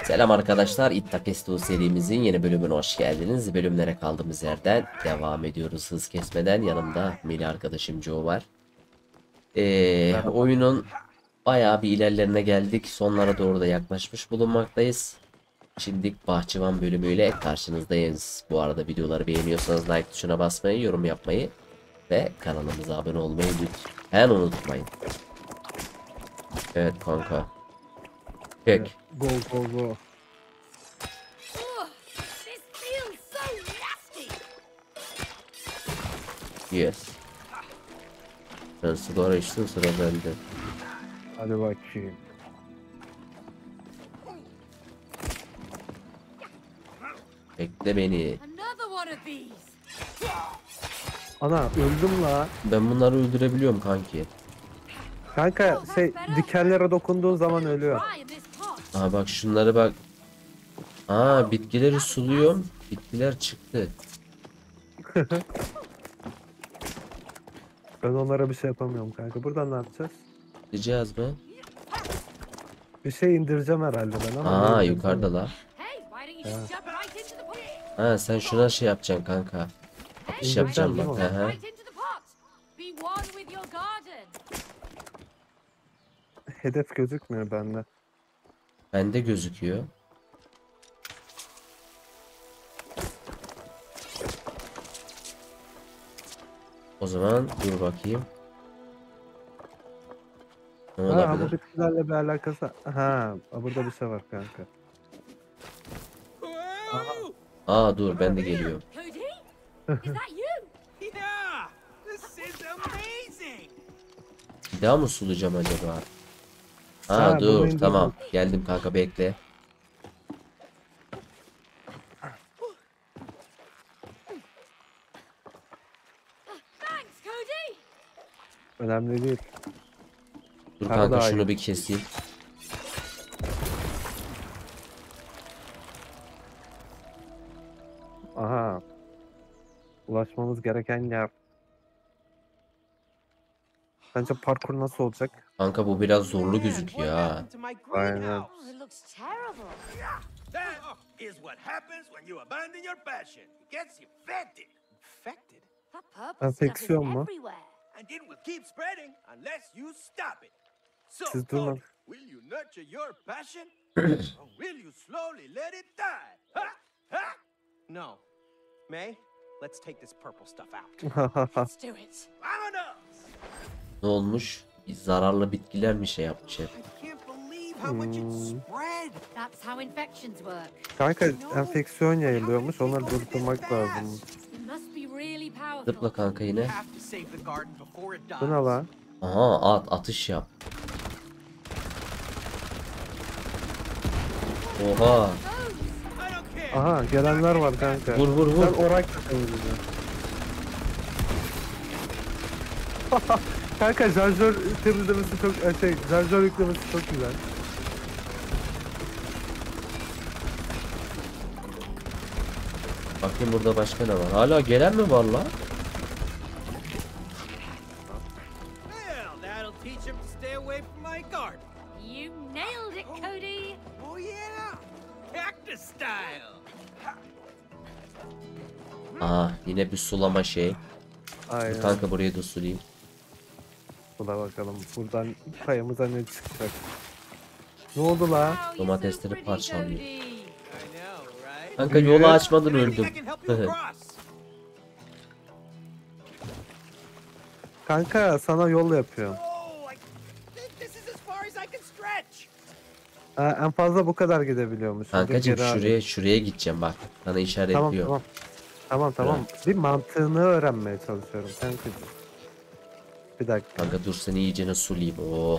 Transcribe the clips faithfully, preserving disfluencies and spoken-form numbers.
Selam arkadaşlar, İttakesto serimizin yeni bölümüne hoş geldiniz. Bölümlere kaldığımız yerden devam ediyoruz hız kesmeden. Yanımda Melih arkadaşım Joe var. Ee, Merhaba. oyunun bayağı bir ilerlerine geldik. Sonlara doğru da yaklaşmış bulunmaktayız. Şimdi bahçıvan bölümüyle karşınızdayız. Bu arada videoları beğeniyorsanız like tuşuna basmayı, yorum yapmayı ve kanalımıza abone olmayı lütfen unutmayın. Evet kanka. Çek. Go go go. Ugh, this feels so nasty. Yes. Sen sigara içtin, sıra bende. Hadi bakayım. Bekle beni. Another one of these. Ana öldüm la. Ben bunları öldürebiliyorum kanki. Kanka şey dikenlere dokunduğun zaman ölüyor. Dry in this pot. Aa bak şunları bak. Aa bitkileri suluyorum. Bitkiler çıktı. Ben onlara bir şey yapamıyorum kanka. Buradan ne yapacağız? Gideceğiz mi? Bir şey indireceğim herhalde ben ama. Aa ne yukarıda la. Hey, why don't you just jump right into the pot? Ha sen şuna şey yapacaksın kanka. Atış yapacaksın bak. Hı hı. Right into the pot. Be one with your garden. Hedef gözükmüyor bende. Bende gözüküyor. O zaman dur bakayım. Ne Ha ama olabilir? bitkilerle bir alakası. Ha burada bir şey var kanka. Aa dur ben de geliyorum. Cody? Is that you? Yeah, this is amazing. Bir daha mı sulayacağım acaba? Ha, Aa bunu dur indirdim. tamam. Geldim kanka bekle. Thanks, Cody. Önemli değil. Dur Daha kanka daha şunu iyi. bir keseyim. Aha. Ulaşmamız gereken yer. Bence parkur nasıl olacak? Kanka bu biraz zorlu gözüküyor ha. Happened to my Aynen. greenhouse? Oh, it looks terrible. That is what happens when you abandon your passion. It gets infected. Infected? That purple stuff is Enfeksiyon mu? everywhere. And it will keep spreading unless you stop it. So, Siz durun. Cody, will you nurture your passion? Or will you slowly let it die? Ha? Ha? No. May, let's take this purple stuff out. Let's do it. Vamonos! Ne olmuş? Zararlı bitkiler mi şey yapmış hep? I can't believe how much it spread. That's how infections work. Kanka enfeksiyon yayılıyormuş. Onları durdurmak lazım. It must be really powerful. Zıpla kanka yine. Have to save the garden before it dies. Bu ne lan? Aha at atış yap. Oha. I don't care. Aha gelenler var kanka. Vur vur vur. Sen orak temizledin. Kanka şarjör temizlemesi çok şey şarjör yüklemesi çok güzel. Bakayım burada başka ne var? Hala gelen mi var la? Well, that'll teach him to stay away from my garden. You nailed it, Cody. Oh yeah, cactus style. Aha yine bir sulama şey. Dur Aynen. kanka buraya da sulayayım. Buna bakalım. Buradan payımıza ne çıkacak? Ne oldu la? Wow, you're so Domatesleri pretty, parçalıyor. Cody. I know, right? Kanka yolu açmadın Maybe I öldüm. can help you across. Kanka sana yol yapıyorum. Oh, I think this is as far as I can stretch. Ha, en fazla bu kadar gidebiliyormuş. Kankacım Geri al. şuraya şuraya gideceğim bak. Sana Tamam işaretliyor. tamam. Tamam tamam. Bir mantığını öğrenmeye çalışıyorum kankacığım. Bir dakika. Kanka dur seni iyicene sulayayım. Oh.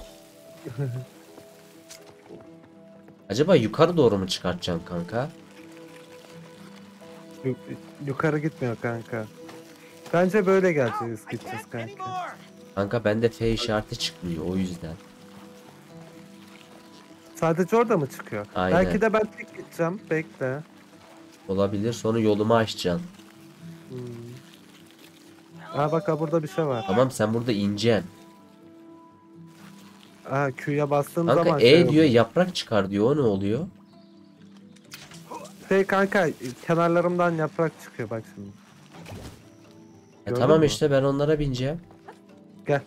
Acaba yukarı doğru mu çıkartacaksın kanka? Yu- yukarı gitmiyor kanka. Bence böyle Ow, geleceğiz I gideceğiz can't kanka. anymore. Kanka bende F işareti çıkmıyor o yüzden. Sadece orada mı çıkıyor? Aynen. Belki de ben tek gideceğim. Bekle. Olabilir sonra yolumu açacaksın. Hmm. Ha bak ha burada bir şey var. Tamam sen burada ineceksin. Ha Q'ya bastığım Kanka zaman E şey diyor oluyor. yaprak çıkar diyor o ne oluyor? Şey kanka kenarlarımdan yaprak çıkıyor bak şimdi. E Gördün tamam mü? işte ben onlara bineceğim. Gel.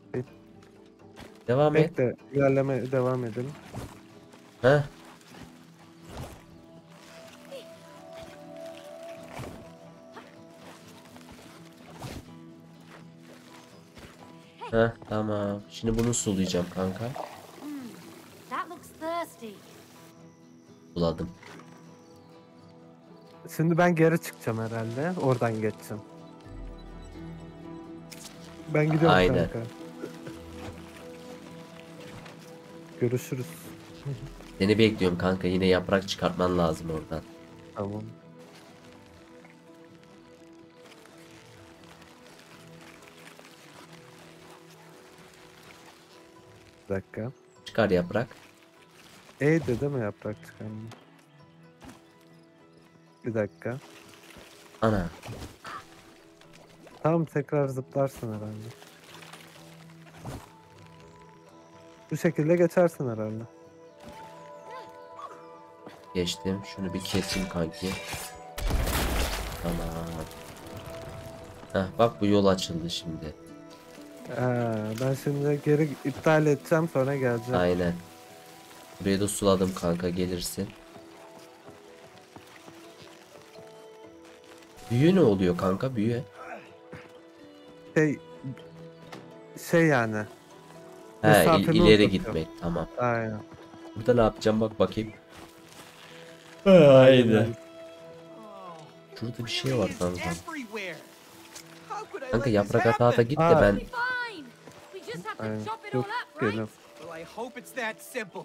Devam et. Bekle. İlerleme devam edelim. Heh. Heh tamam. Şimdi bunu sulayacağım kanka. Hmm, that looks thirsty. Buladım. Şimdi ben geri çıkacağım herhalde. Oradan geçeceğim. Ben gidiyorum Aynen. kanka. Görüşürüz. Seni bekliyorum kanka. Yine yaprak çıkartman lazım oradan. Tamam. Bir dakika. Çıkar yaprak. E de değil mi yaprak çıkarma? Bir dakika. Ana. Tamam tekrar zıplarsın herhalde. Bu şekilde geçersin herhalde. Geçtim. Şunu bir keseyim kanki. Tamam. Heh bak bu yol açıldı şimdi. Ee, ben şimdi geri iptal edeceğim sonra geleceğim. Aynen. Burayı da suladım kanka gelirsin. Büyü ne oluyor kanka büyü? Şey şey yani. He il- Mesafemi ileri uzatıyor. gitmek tamam. Aynen. Burada ne yapacağım bak bakayım. Aynen. Şurada bir şey var kanka. Everywhere. How could I Kanka let this yaprak ata ata happen? git de Aa. ben Be fine. We just have to Aynen. chop it Dur all up, right? geliyorum. Well, I hope it's that simple.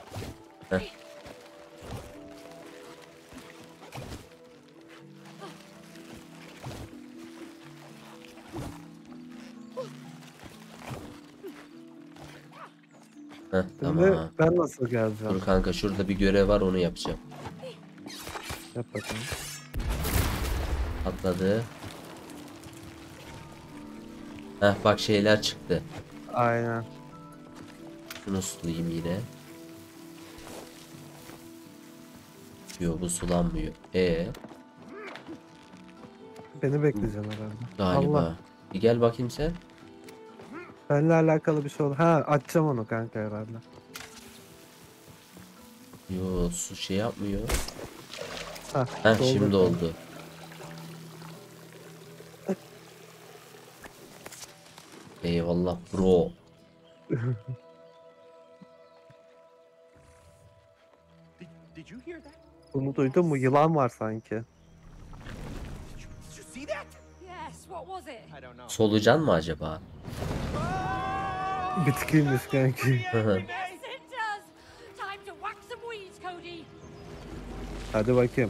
Heh, Şimdi tamam. ben nasıl geleceğim? Dur kanka şurada bir görev var onu yapacağım. Yap bakalım. Atladı. Heh bak şeyler çıktı. Aynen. Şunu sulayayım yine. Yok bu sulanmıyor. E Beni bekleyeceksin herhalde. galiba. Allah. Bir gel bakayım sen. Benimle alakalı bir şey oldu. Ha açacağım onu kanka herhalde. Yo su şey yapmıyor. Ha, Heh doldu şimdi kanka. oldu. Eyvallah bro. Did, did you hear that? Bunu duydun mu? Yılan var sanki. Did you, did you see that? Yes, what was it? I don't know. Solucan mı acaba? Bitkiymiş kanki. Yes, it does. Time to whack some weeds, Cody. Hadi bakayım.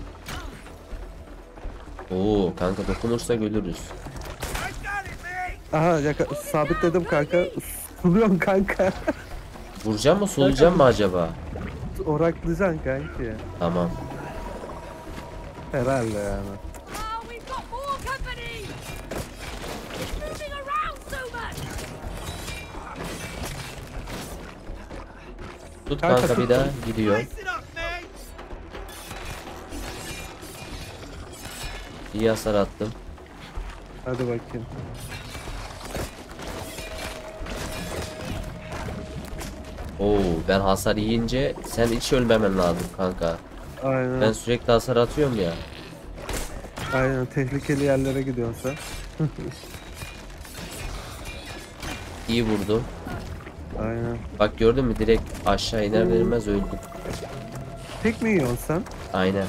Oo kanka dokunursak ölürüz. I got it, man. Aha yaka sabitledim kanka. Suluyorsun kanka. Vuracağım mı solucan mı acaba? Oraklayacaksın kanki. Tamam. Herhalde yani. Oh, we've got more company. It's moving around so much. Tut Kanka, kanka bir tuttum. daha gidiyor. Nice it up, man. İyi hasar attım. Hadi bakayım. Oo ben hasar yiyince sen hiç ölmemen lazım kanka. Aynen. Ben sürekli hasar atıyorum ya. Aynen tehlikeli yerlere gidiyorsun sen. İyi vurdum. Aynen. Bak gördün mü direkt aşağı iner verilmez öldüm. Tek mi yiyorsun sen? Aynen.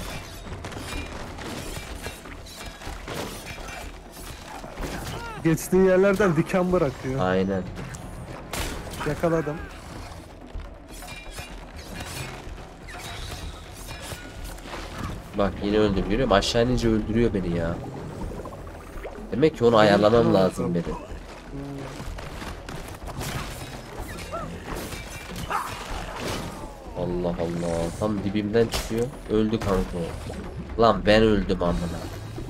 Geçtiği yerlerden diken bırakıyor. Aynen. Yakaladım. Bak yine öldüm görüyor musun? Aşağı inince öldürüyor beni ya. Demek ki onu ayarlamam lazım benim. Allah Allah. Tam dibimden çıkıyor. Öldü kanka o. Lan ben öldüm amına.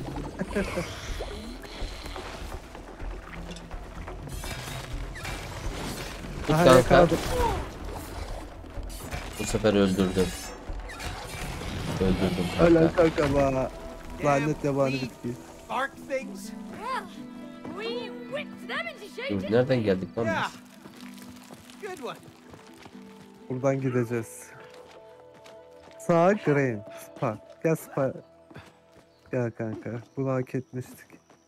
Tut Aha kanka. yakaladım. Bu sefer öldürdüm. Öldürdüm Ölen kanka. kanka ba. Lanet yabani bitki. Bark things. Well, we whipped them into shape. Dur, didn't nereden we? geldik lan Yeah. biz? Good one. Buradan gideceğiz. Sağ green. Spa. Gel spa. Gel kanka. Bunu hak etmiştik.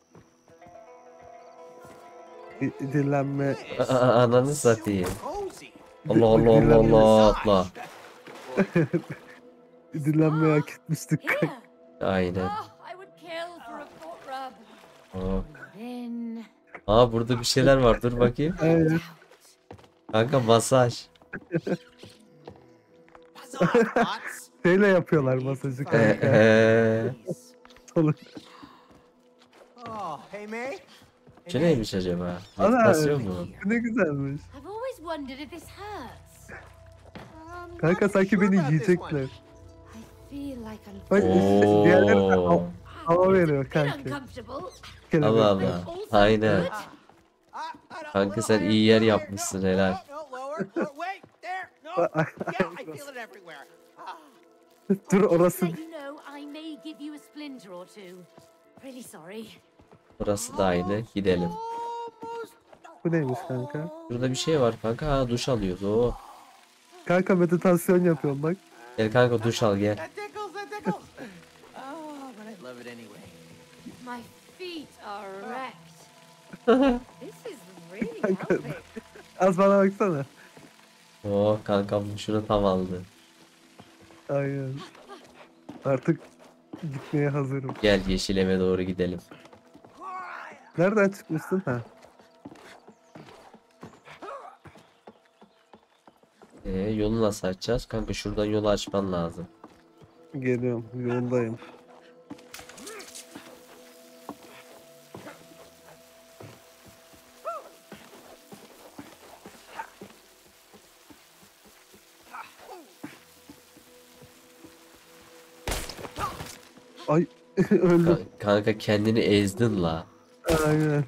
Di- Dinlenme. This Aa, ananı is satayım. cozy. Allah Allah Allah Allah atla. Dinlenmeyi hak etmiştik. Here. Aynen. Oh, I would kill for a foot rub. Aa, Then Aa burada bir şeyler var, dur bakayım. Evet. Kanka masaj. Huzzah, bots. Şeyle yapıyorlar masajı Ee, kanka. ee, Soluk. Oh, hey May. Şu neymiş acaba? Ana. Meditasyon mu? Bu ne güzelmiş. I've always wondered if this hurts. Um, Kanka not sanki sure beni about this yiyecekler. I feel like I'm Bak işte diğerleri de Oo. hav- hava veriyor bit kanka. uncomfortable. Kelebek. Allah Allah. Aynen. I- I don't- Kanka a sen little iyi higher. yer No, yapmışsın, no, helal. no, no, lower. Oh, wait, there. No. Bak- Yeah, I feel it everywhere. Ah. Dur Just orası. let you know, I may give you a splinter or two. Really sorry. Burası da aynı. Gidelim. Almost. Bu neymiş kanka? Burada bir şey var kanka. Ha, duş alıyoruz. Oo. Kanka meditasyon yapıyorum bak. Gel kanka duş al gel. That tickles, that tickles. Oh, but I love it anyway. My feet are wrecked. This is really helping. Az bana baksana. Oo kankam şunu tam aldı. Aynen. Artık gitmeye hazırım. Gel yeşil eve doğru gidelim. Nereden çıkmışsın ha? Ee, yolu nasıl açacağız? Kanka şuradan yolu açman lazım. Geliyorum. Yoldayım. Ay öldüm. Ka- kanka kendini ezdin la. Aynen.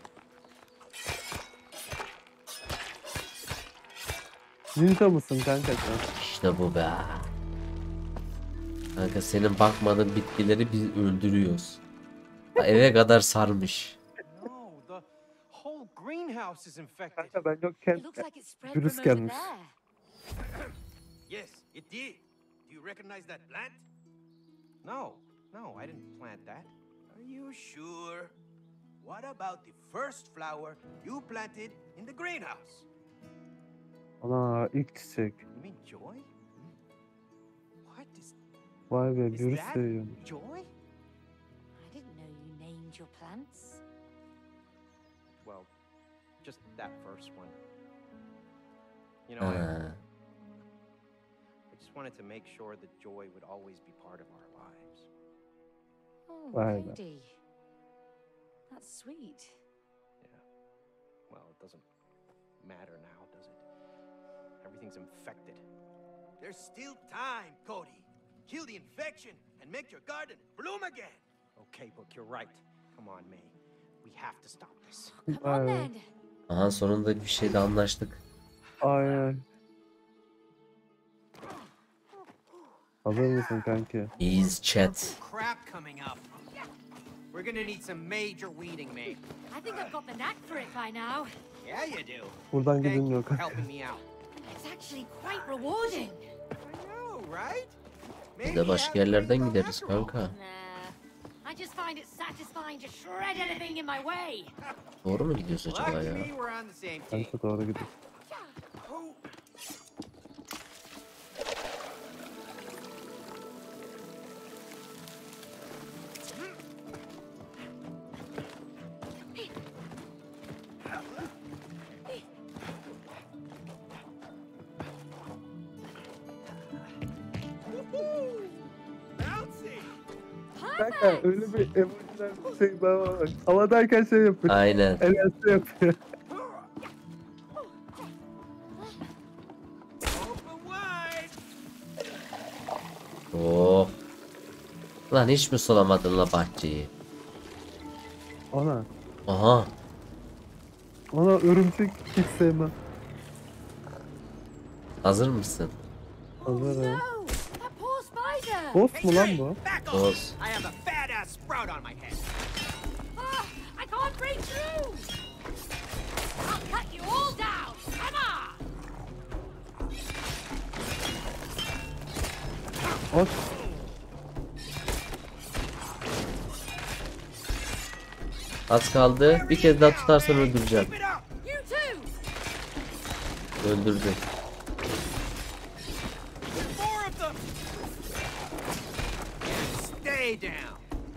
Ninja mısın kanka sen? İşte bu be. Kanka senin bakmadığın bitkileri biz öldürüyoruz. Ha, eve kadar sarmış. No, the whole greenhouse is infected. Kanka ben yokken It looks like it's spread virüs from over gelmiş. there. Yes, it did. Do you recognize that plant? No, no, I didn't plant that. Are you sure? What about the first flower you planted in the greenhouse? Ana ilk çiçek. You mean Joy? Hmm. What is, Vay be is virüs that seviyormuş. Joy? I didn't know you named your plants. Well, just that first one. You know, I, Ha. I just wanted to make sure that Joy would always be part of our lives. Oh, Vay be. Cody. That's sweet. Well, it doesn't matter now, does it? Everything's infected. There's still time, Cody. Kill the infection and make your garden bloom again. Okay, look, you're right. Come on, May. We have to stop this. Come on Aynen. then. Aha sonunda bir şeyde anlaştık. Aynen. Hazır mısın kanki? İyiyiz chat. Crap coming up. We're gonna need some major weeding, May. I think I've got the knack for it by now. Yeah, you do. Buradan Thank you gidilmiyor for kanka. helping me out. It's actually quite rewarding. I know, right? Biz Maybe de başka have yerlerden great luck gideriz after all. kanka. Nah. I just find it satisfying to shred anything in my way. Doğru mu gidiyoruz acaba Lucky ya? me, we're on the same team. Kanka doğru gidiyor. Oh. Woohoo! Bouncy! Kanka öyle bir emojiler bir şey daha var. Bak. Havadayken şey yapıyor. Aynen. El altı yapıyor. Open wide! Oh. Lan hiç mi sulamadın la bahçeyi? Ona. Aha. Ona örümcek hiç sevmem. Hazır mısın? Hazır ha. No! That poor spider! Boss mu lan bu? Back Boss. off! I have a fat ass sprout on my head. Ah, I can't break through. I'll cut you all down. Come on. Boss. Az kaldı. Bir kez daha tutarsan öldüreceğim. Keep it up! You too. Öldürdü. More of them! Stay down!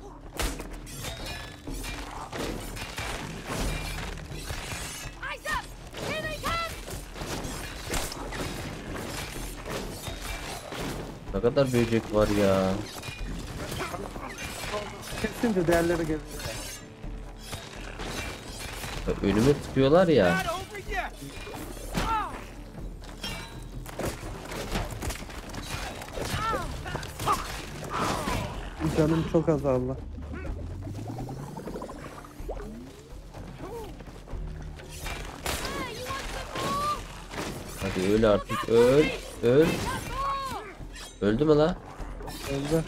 Eyes up. Here they come. Ne kadar böcek var ya. Kesince değerleri gelir. Önüme tutuyorlar ya. Not over yet! Oh. Canım çok azaldı. Hey, you want some more? Hadi öl artık, öl, öl. Want more? Öldü mü la? Öldü.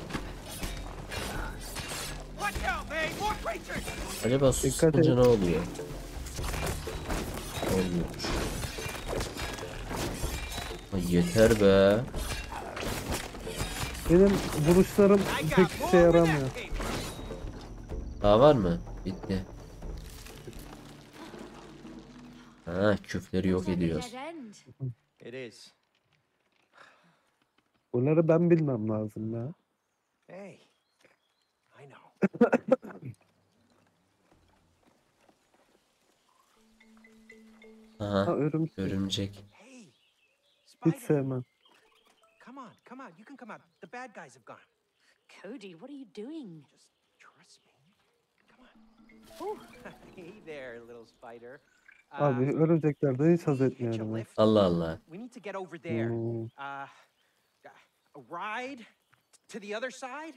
Watch out, man! More creatures! Acaba su Dikkat sıkınca et. ne oluyor? Olmuyormuş. Ay yeter be. Benim vuruşlarım I pek got işe more where yaramıyor. that came from. Daha var mı? Bitti. Ha, küfleri yok Looks like a ediyoruz. dead end. It is. Bunları ben bilmem lazım ya. Hey, I know. Ha Aha, örümcek. örümcek. Hey, Hiç Spider! sevmem. Come on, come on. You can come out. The bad guys have gone. Cody, what are you doing? Just trust me. Come on. Oh, Hey there, little spider. Uh, Abi örümceklerden hiç haz hitch a etmiyorum ben. lift. Allah Allah. We need to get over there. Hmm. Uh, a ride to the other side?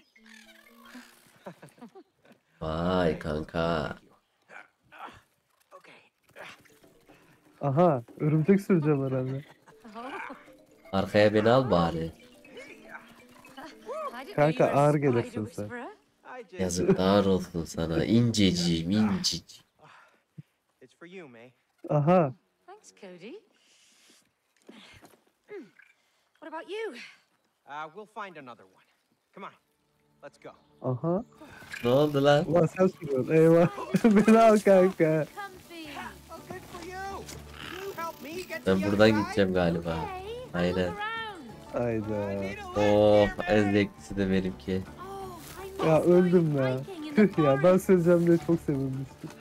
Vay kanka. Thank you. Uh, okay. Aha örümcek süreceğim herhalde. Arkaya beni al bari. I didn't Kanka, know you were a ağır spider gelirsin sen. whisperer. I just. Yazıklar olsun sana. İnceciğim, incecik. It's for you, May. Aha Thanks, Cody. Hmm. What about you? Uh, we'll find another one. Come on. Let's go. aha. Ne oldu lan? Ulan sen sürüyorsun eyvah. Beni al kanka. Comfy. Oh, good for you. You help me get to Ben the other buradan side. gideceğim galiba. Hey, Aynen. look around. Hayda. Oh, en zevklisi de benimki. Oh, I Ya must find öldüm ya. hiking in the Tüh ya ben forest. süreceğim diye çok sevinmiştim.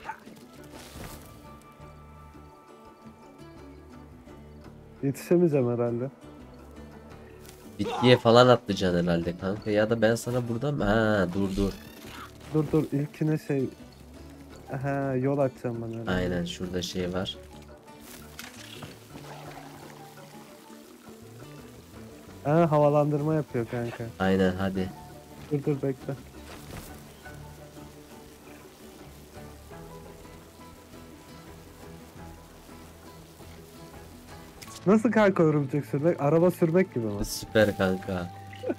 Yetişemeyeceğim herhalde. Bitkiye falan atlayacaksın herhalde kanka. Ya da ben sana buradan... Ha dur dur. Dur dur ilkine şey... Aha yol açacağım ben herhalde. Aynen şurada şey var. Ha havalandırma yapıyor kanka. Aynen hadi. Dur dur bekle. Nasıl kanka örümcek sürmek? Araba sürmek gibi mi? Süper kanka.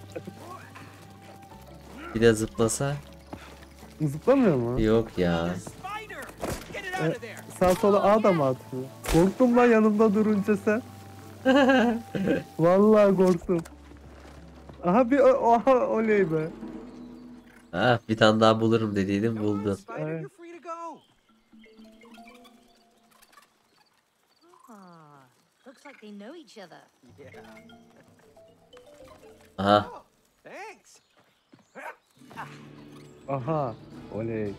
Bir de zıplasa. Zıplamıyor mu? Yok ya. Spider! Get it out of there. Sağ sola A da mı atıyor? Korktum lan yanımda durunca sen. Vallahi korktum. Aha bir o- aha oley be. Ah bir tane daha bulurum dediydim Come on, buldum. Spider, Alright. you're free to go. Ah, looks like they know each other. Yeah. Aha Oh, thanks. Aha oley.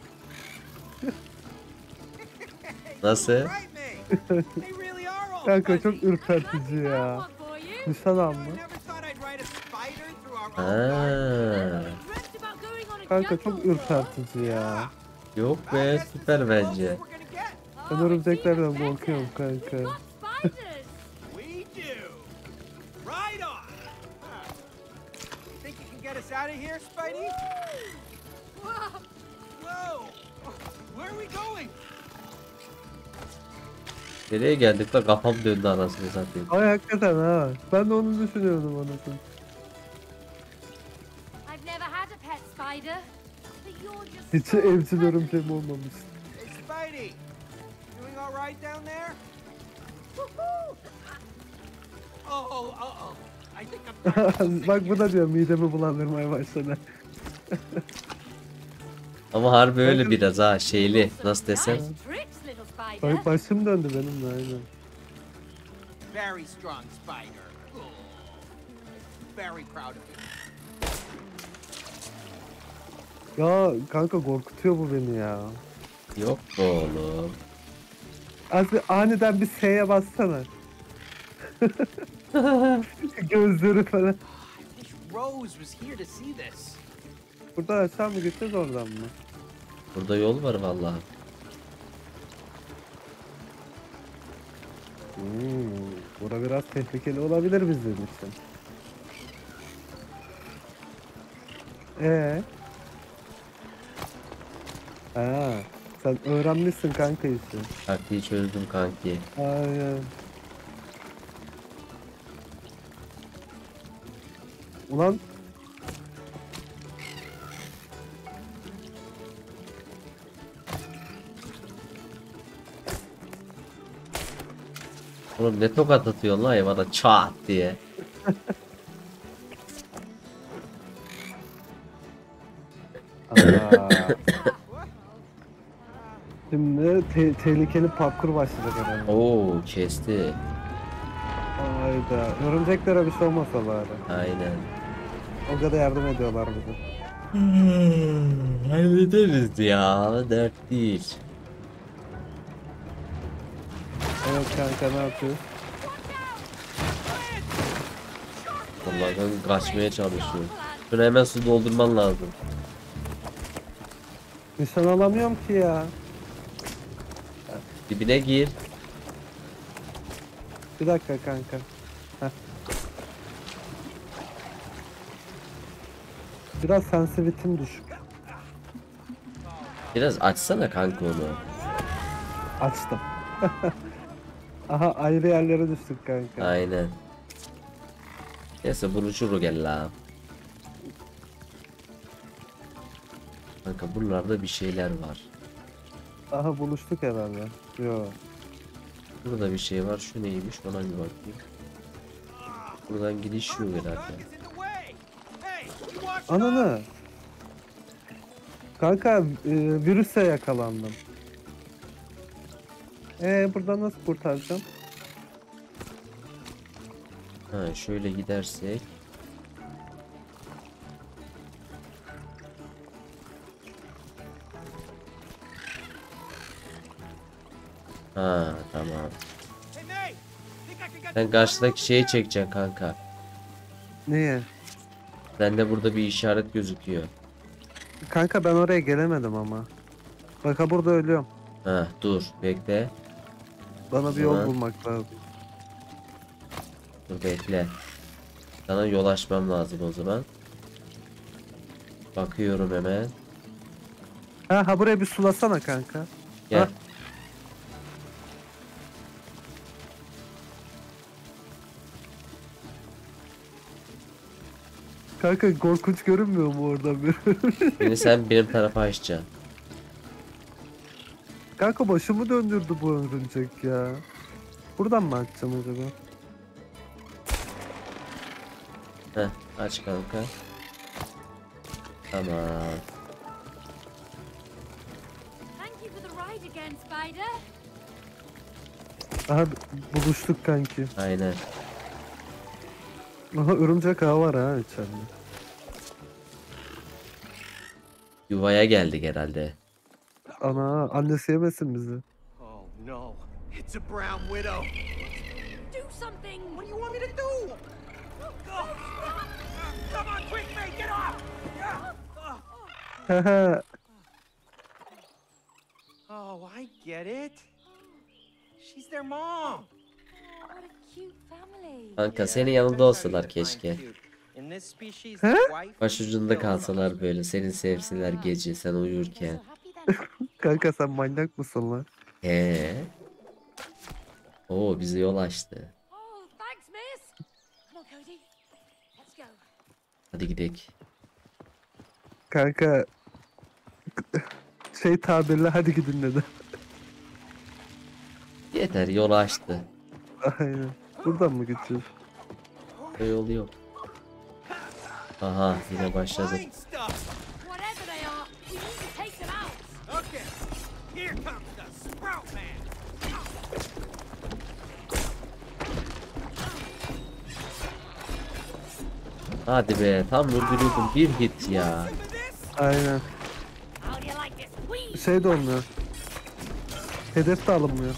nasıl? Right, May. They really are all Kanka fuzzy. çok ürpertici ya. One for you. Nişan I alma. never thought I'd ride a spider through our own Ha. garden. Dreamt about going on a Kanka jungle çok tour. ürpertici ya. Yok I be guess this is süper the bence. closest we're gonna get. Ben Oh, it's örümceklerden even better. korkuyorum kanka. We've got spiders. We do. Right on. Huh. Think you can get us out of here, Spidey? Whoa. Whoa. Where are we going? Nereye geldik la kafam döndü anasını satayım. Ay hakikaten ha. Ben de onu düşünüyordum anasını. I've never had a pet spider, but you're just Hiç so evcil cuddly. örümceğim olmamış. Hey, Spidey! Doing all right down there? Woohoo! Oh, oh, uh-oh. I think I'm starting to Bak bu da diyor midemi bulandırmaya başladı. Ama harbi öyle biraz ha şeyli. Nasıl desem. Nice tricks, little spider. Bak başım döndü benim de aynen. Very strong spider. Oh. Very proud of you. Ya kanka korkutuyor bu beni ya. Yok be oğlum. Az bir aniden bir S'ye bassana. Gözleri falan. I wish Rose was here to see this. Buradan aşağı mı gideceğiz oradan mı? Burada yol var vallahi. Hmm, bura biraz tehlikeli olabilir bizim için. Ee? Ha, sen öğrenmişsin kanka işi. Taktiği çözdüm kanki. Aynen. Ulan Oğlum ne tokat atıyorsun lan hayvana çat diye. aa. Şimdi te- tehlikeli parkur başlayacak herhalde. Oo kesti. Hayda. Örümceklere bir şey olmasa bari. Aynen. O kadar yardım ediyorlar bize. Hallederiz ya. Dert değil. Evet kanka ne yapıyor? Vallahi ben kaçmaya çalışıyorum. Şuna hemen su doldurman lazım. Nişan alamıyorum ki ya. Dibine gir. Bir dakika kanka. Heh. Biraz sensitivitim düşük. Biraz açsana kanka onu. Açtım. Aha ayrı yerlere düştük kanka. Aynen. Neyse buluşur gel la. Kanka buralarda bir şeyler var. Aha buluştuk herhalde. Yo. Burada bir şey var. Şu neymiş? Ona bir bakayım. Buradan gidiş yok Bug herhalde. is in the way. Hey, you watch Ananı. Kanka e, virüse yakalandım. Ee buradan nasıl kurtaracağım? Ha şöyle gidersek. Ha tamam. Hey, May! Think I can get Sen karşıdaki şeyi çekeceksin kanka. Niye? Sende burada bir işaret gözüküyor. Kanka ben oraya gelemedim ama. Bak ha burada ölüyorum. Ha dur bekle. Bana bir yol Tamam. bulmak lazım. Dur bekle. Sana yol açmam lazım o zaman. Bakıyorum hemen. Ha ha buraya bir sulasana kanka. Gel. Ha. Kanka korkunç görünmüyor mu oradan bir? Beni sen benim tarafa açacaksın. Kanka başımı döndürdü bu örümcek ya. Buradan mı açacağım acaba? Heh aç kanka. Tamam. Thank you for the ride again, Spider. Aha buluştuk kanki. Aynen. Aha örümcek ağı var ha içeride. Yuvaya geldik herhalde. Ana annesi yemesin bizi. Oh no, it's a brown widow. Do something. What do you want me to do? Oh, come on, quick, May, get off! Haha. Oh, I get it. She's their mom. Oh, what a cute family. Kanka senin yanında olsalar keşke. In this species, Huh? the wife Başucunda kalsalar böyle seni sevsinler gece sen uyurken. So happy then. Kanka sen manyak mısın lan? He. Oo bize yol açtı. Oh, thanks, miss. Come on, Cody. Let's go. Hadi gidelim. Kanka şey tabirle hadi gidin dedi. Yeter, yol açtı. Aynen. Buradan mı gideceğiz? O yol yok. Aha, yine başladı. Fine stuff. Whatever they are, we need to take them out. Okay, here comes the Sprout Man. Hadi be, tam öldürüyordum, bir hit ya. Listen to this. Aynen. How do you like this? Whee! Şey de olmuyor. Hedef de alınmıyor.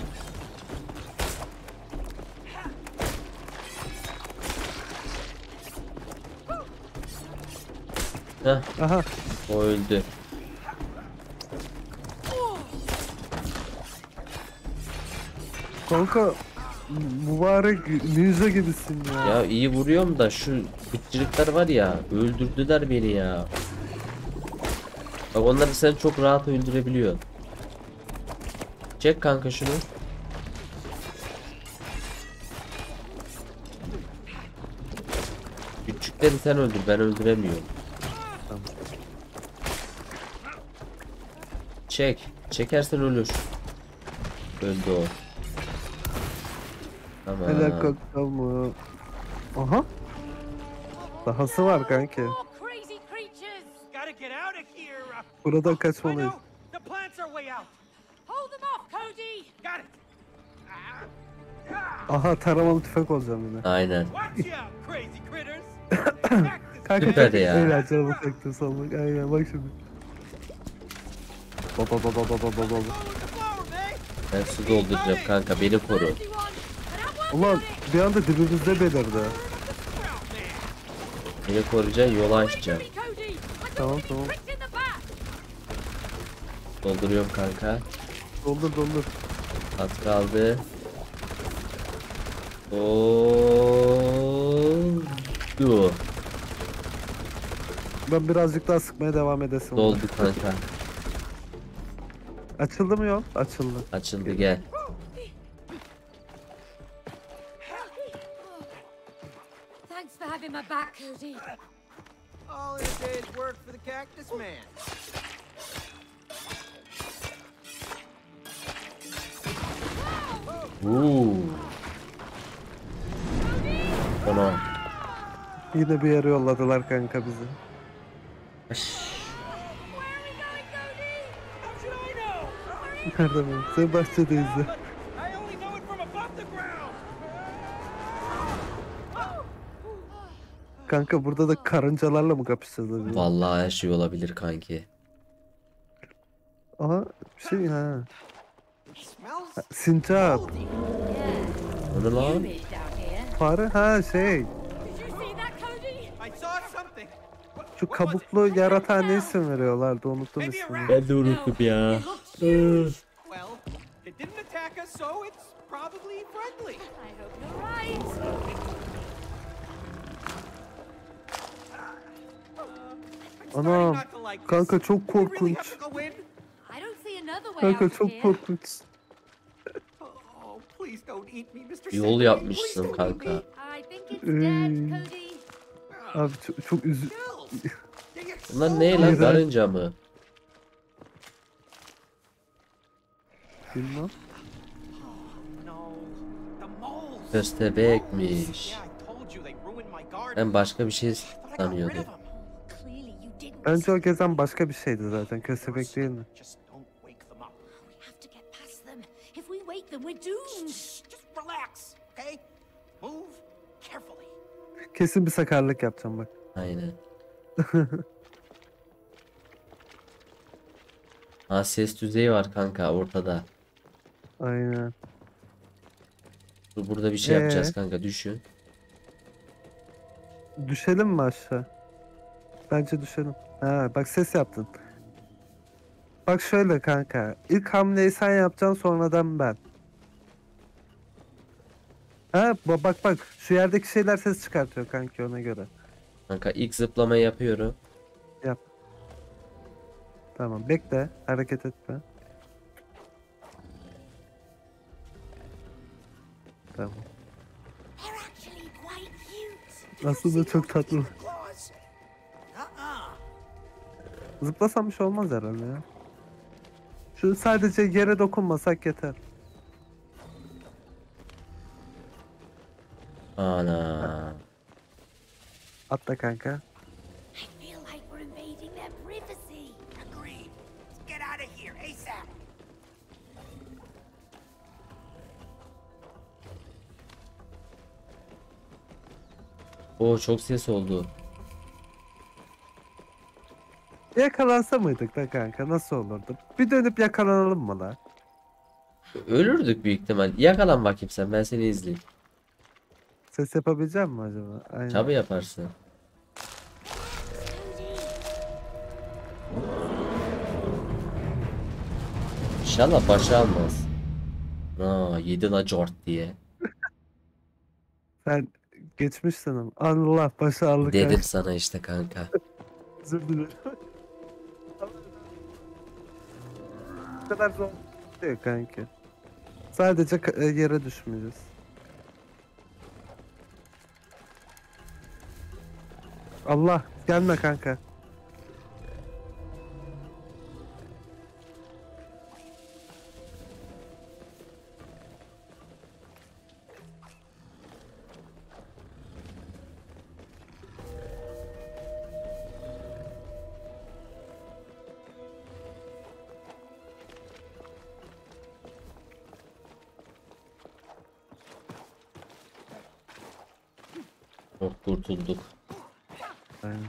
Heh, Aha. o öldü. Kanka mübarek ninja gibisin ya. Ya iyi vuruyorum da şu bıçırıklar var ya, öldürdüler beni ya. Bak onları sen çok rahat öldürebiliyorsun. Çek kanka şunu. Küçükleri sen öldür, ben öldüremiyorum. Çek. Çekersen ölür. Öldü o. Helal Tamam. kanka mı? Aha. Dahası var kanki. More crazy creatures! Gotta get out of here. Uh, Buradan I kaçmalıyız. know. The plants are way out. Hold them off, Cody! Got it. Ah, ah. Aha taramalı tüfek olacağım yine. Aynen. Watch out, crazy critters. Kanka Süper çok ya. eğlenceli bu sektör salmak. Aynen bak şimdi. Ba ba ba ba ba ba ba ba. Follow the flower, man. Ben su dolduracağım kanka, beni koru. Easy one! And I'm working Ulan on it! bir anda dibimizde belirdi. Sprout Man. Beni koruyacaksın, yolu Wait for açacağım. me, Cody! I don't Tamam, want to tamam. get pricked in the back! Dolduruyorum kanka. Doldur doldur. Az kaldı. Oldu. Ben birazcık daha sıkmaya devam edesim. var. Doldu kanka. Açıldı mı yol? Açıldı. Açıldı, gel. Thanks for having my back, Cody. All in a day's work for the Cactus Man. Uuu. Tamam. Yine bir yere yolladılar kanka bizi. Where are we going, Cody? How should I know? Nerede bu? Sen bahçedeyiz de. But I only know it from above the ground. Kanka burada da karıncalarla mı kapışacağız acaba? Vallahi her şey olabilir kanki. Aha bir şey ha. Smells Sincap. moldy. O ne lan? Humid down here. Fare ha şey. Did you see that, Cody? I saw something. What, Şu what was it? kabuklu yaratığa ne isim veriyorlardı unuttum ismini. Ben de unuttum ya. It looked huge. Well, it didn't attack us, so it's probably friendly. I hope you're right. I'm starting Anam not to like this. kanka çok Do we really korkunç. have to go in? I don't see another way Kanka out of çok here. korkunç. Oh, please don't eat me, mister Yol Sandman. yapmışsın Please don't eat kanka. me. I think it's Ey. dead, Cody. Ah, Abi çok, çok üzü... Chills. They get Bunlar so ne lan, İğrenç. karınca mı? Bilmem. No, the moles. Köstebekmiş. Yeah, I told you they ruined my garden. Ben başka bir şey But I got rid sanıyordum. of 'em. Clearly you didn't. Bence o gezen başka bir şeydi zaten. Köstebek değil mi? Just don't wake them up. We have to get past them. If we wake them, we're doomed. Shh, just relax, okay? Move carefully. Kesin bir sakarlık yapacağım bak. Aynen. Ha, ses düzeyi var kanka ortada. Aynen. Dur, burada bir şey Ee? yapacağız kanka, düşün. Düşelim mi aşağı? Bence düşelim. Ha bak ses yaptın. Bak şöyle kanka. İlk hamleyi sen yapacaksın sonradan ben. Ha ba- bak bak şu yerdeki şeyler ses çıkartıyor kanki ona göre. Kanka ilk zıplama yapıyorum. Yap. Tamam bekle hareket etme. Tamam. They're actually quite cute. Aslında çok tatlı. Claws. Uh-uh. Zıplasam bir şey olmaz herhalde ya. Şu sadece yere dokunmasak yeter. Ana. Atla kanka. I feel like we're invading their privacy. Agreed. Let's get out of here ASAP. Oo çok ses oldu. Yakalansa mıydık da kanka, nasıl olurdu? Bir dönüp yakalanalım mı la? Ölürdük büyük ihtimal. Yakalan bakayım sen, ben seni izleyeyim. Ses yapabilecek mi acaba? Aynen. Tabii yaparsın. İnşallah başı almaz. Aa, yedi la cort diye. Sen geçmişsin ama. Allah başı aldı Dedim kanka. sana işte kanka. Özür dilerim. Bu kadar zor değil kanki. Sadece ka- e, yere düşmeyeceğiz. Allah gelme kanka. Oh, kurtulduk. Aynen.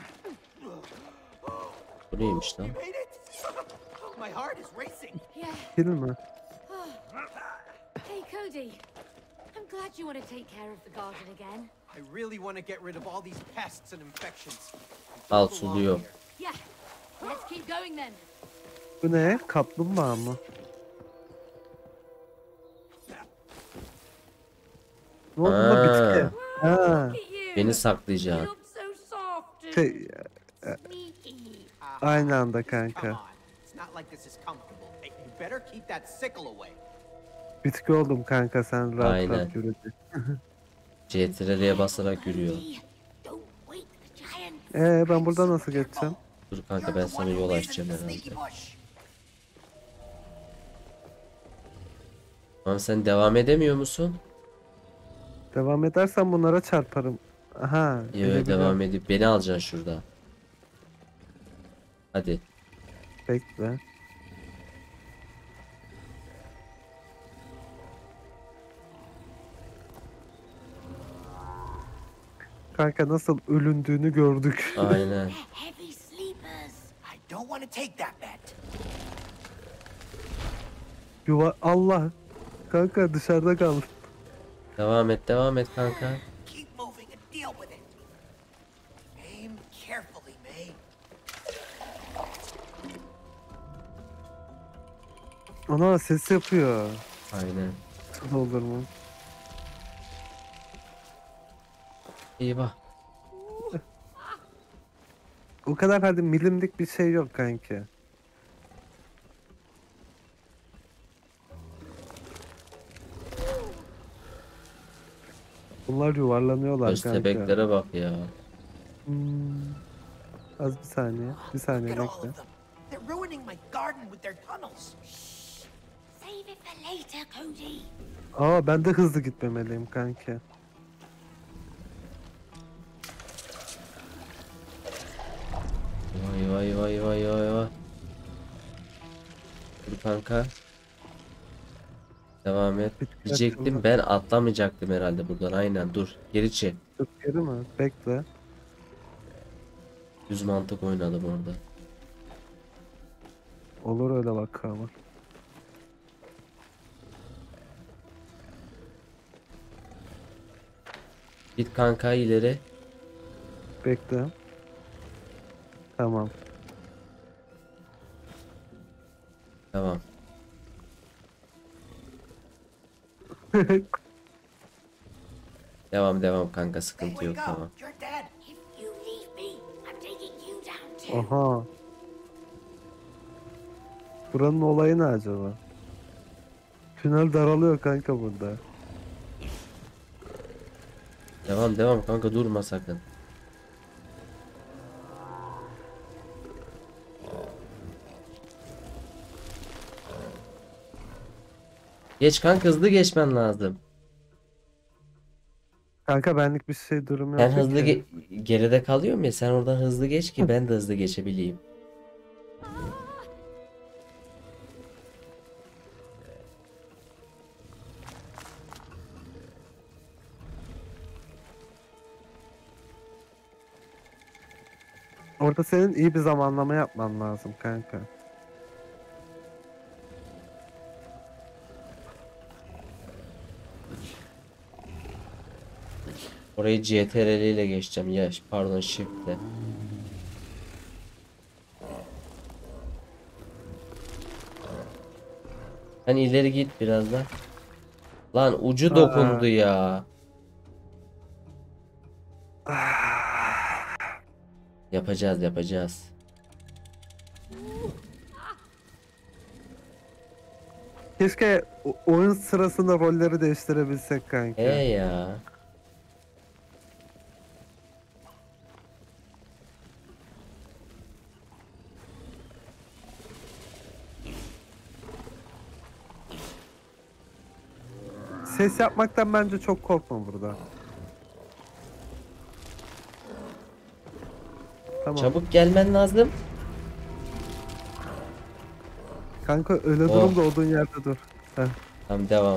Bu neymiş lan? You made it? My heart is racing. Yeah. Kill mi? Hey, Cody. I'm glad you want to take care of the garden again. I really want to get rid of all these pests and infections. Al People belong suluyor. here. Yeah. Let's keep going then. Bu ne? Kaplumbağa mı? Ne oldu da Ha. bitki? Ha. Look at you. Beni You saklayacaksın. look so soft and Şey, sneaky. Aha. aynı anda Come kanka. on. It's not like this is comfortable. Hey, you better keep that sickle away. Bitki oldum kanka, sen rahat Aynen. rahat yürü. C T R'ye basarak yürüyor. Cody, don't wake the giant. Ee ben buradan nasıl geçeceğim? Dur kanka, ben sana yol açacağım herhalde. Tamam, sen devam edemiyor musun? Devam edersen bunlara çarparım. Aha. Yo, gelebiliyorum. devam edip beni alacaksın şurada. Hadi. Bekle. Kanka nasıl ölündüğünü gördük. Aynen. They're heavy sleepers. I don't want to take that bet. Yuva Allah. Kanka dışarıda kaldım. Devam et, devam et kanka. Keep moving and deal with it. Aim carefully, May. Ana ses yapıyor. Aynen. Su olur mu? Eyvah. O kadar hadi milimlik bir şey yok kanki. Bunlar yuvarlanıyorlar kanka. Köstebeklere bak ya. Hmm. Az bir saniye. Bir saniye Look at all bekle. of them. They're ruining my garden with their tunnels. Save it for later, Cody. Aa ben de hızlı gitmemeliyim kanki. Vay vay vay vay vay vay. Dur kanka. Devam et. Bitki Diyecektim, açıldı. ben atlamayacaktım herhalde buradan. Aynen, dur. Geri çek. Dur geri mi? Bekle. Düz mantık oynadım orada. Olur öyle bak ama. Git kanka ileri. Bekle. Tamam. Tamam. Devam devam kanka, Hey, sıkıntı yok, wake tamam. up. You're dead. If you leave me, I'm taking you down too. Aha. Buranın olayı ne acaba? Tünel daralıyor kanka burada. Devam devam kanka, durma sakın. Geç kanka, hızlı geçmen lazım. Kanka benlik bir şey durum yok Ben hızlı ki. ge- geride kalıyorum ya, sen oradan hızlı geç ki ben de hızlı geçebileyim. Orada senin iyi bir zamanlama yapman lazım kanka. Orayı C T R L ile geçeceğim ya, pardon, shift'le. Hani ileri git biraz da. Lan ucu Aa. dokundu ya. Yapacağız yapacağız. Keşke o- oyun sırasında rolleri değiştirebilsek kanka. He ya. Ses yapmaktan bence çok korkma burada. Tamam. Çabuk gelmen lazım. Kanka öyle Oh. durumda olduğun yerde dur. Heh. Tamam, devam.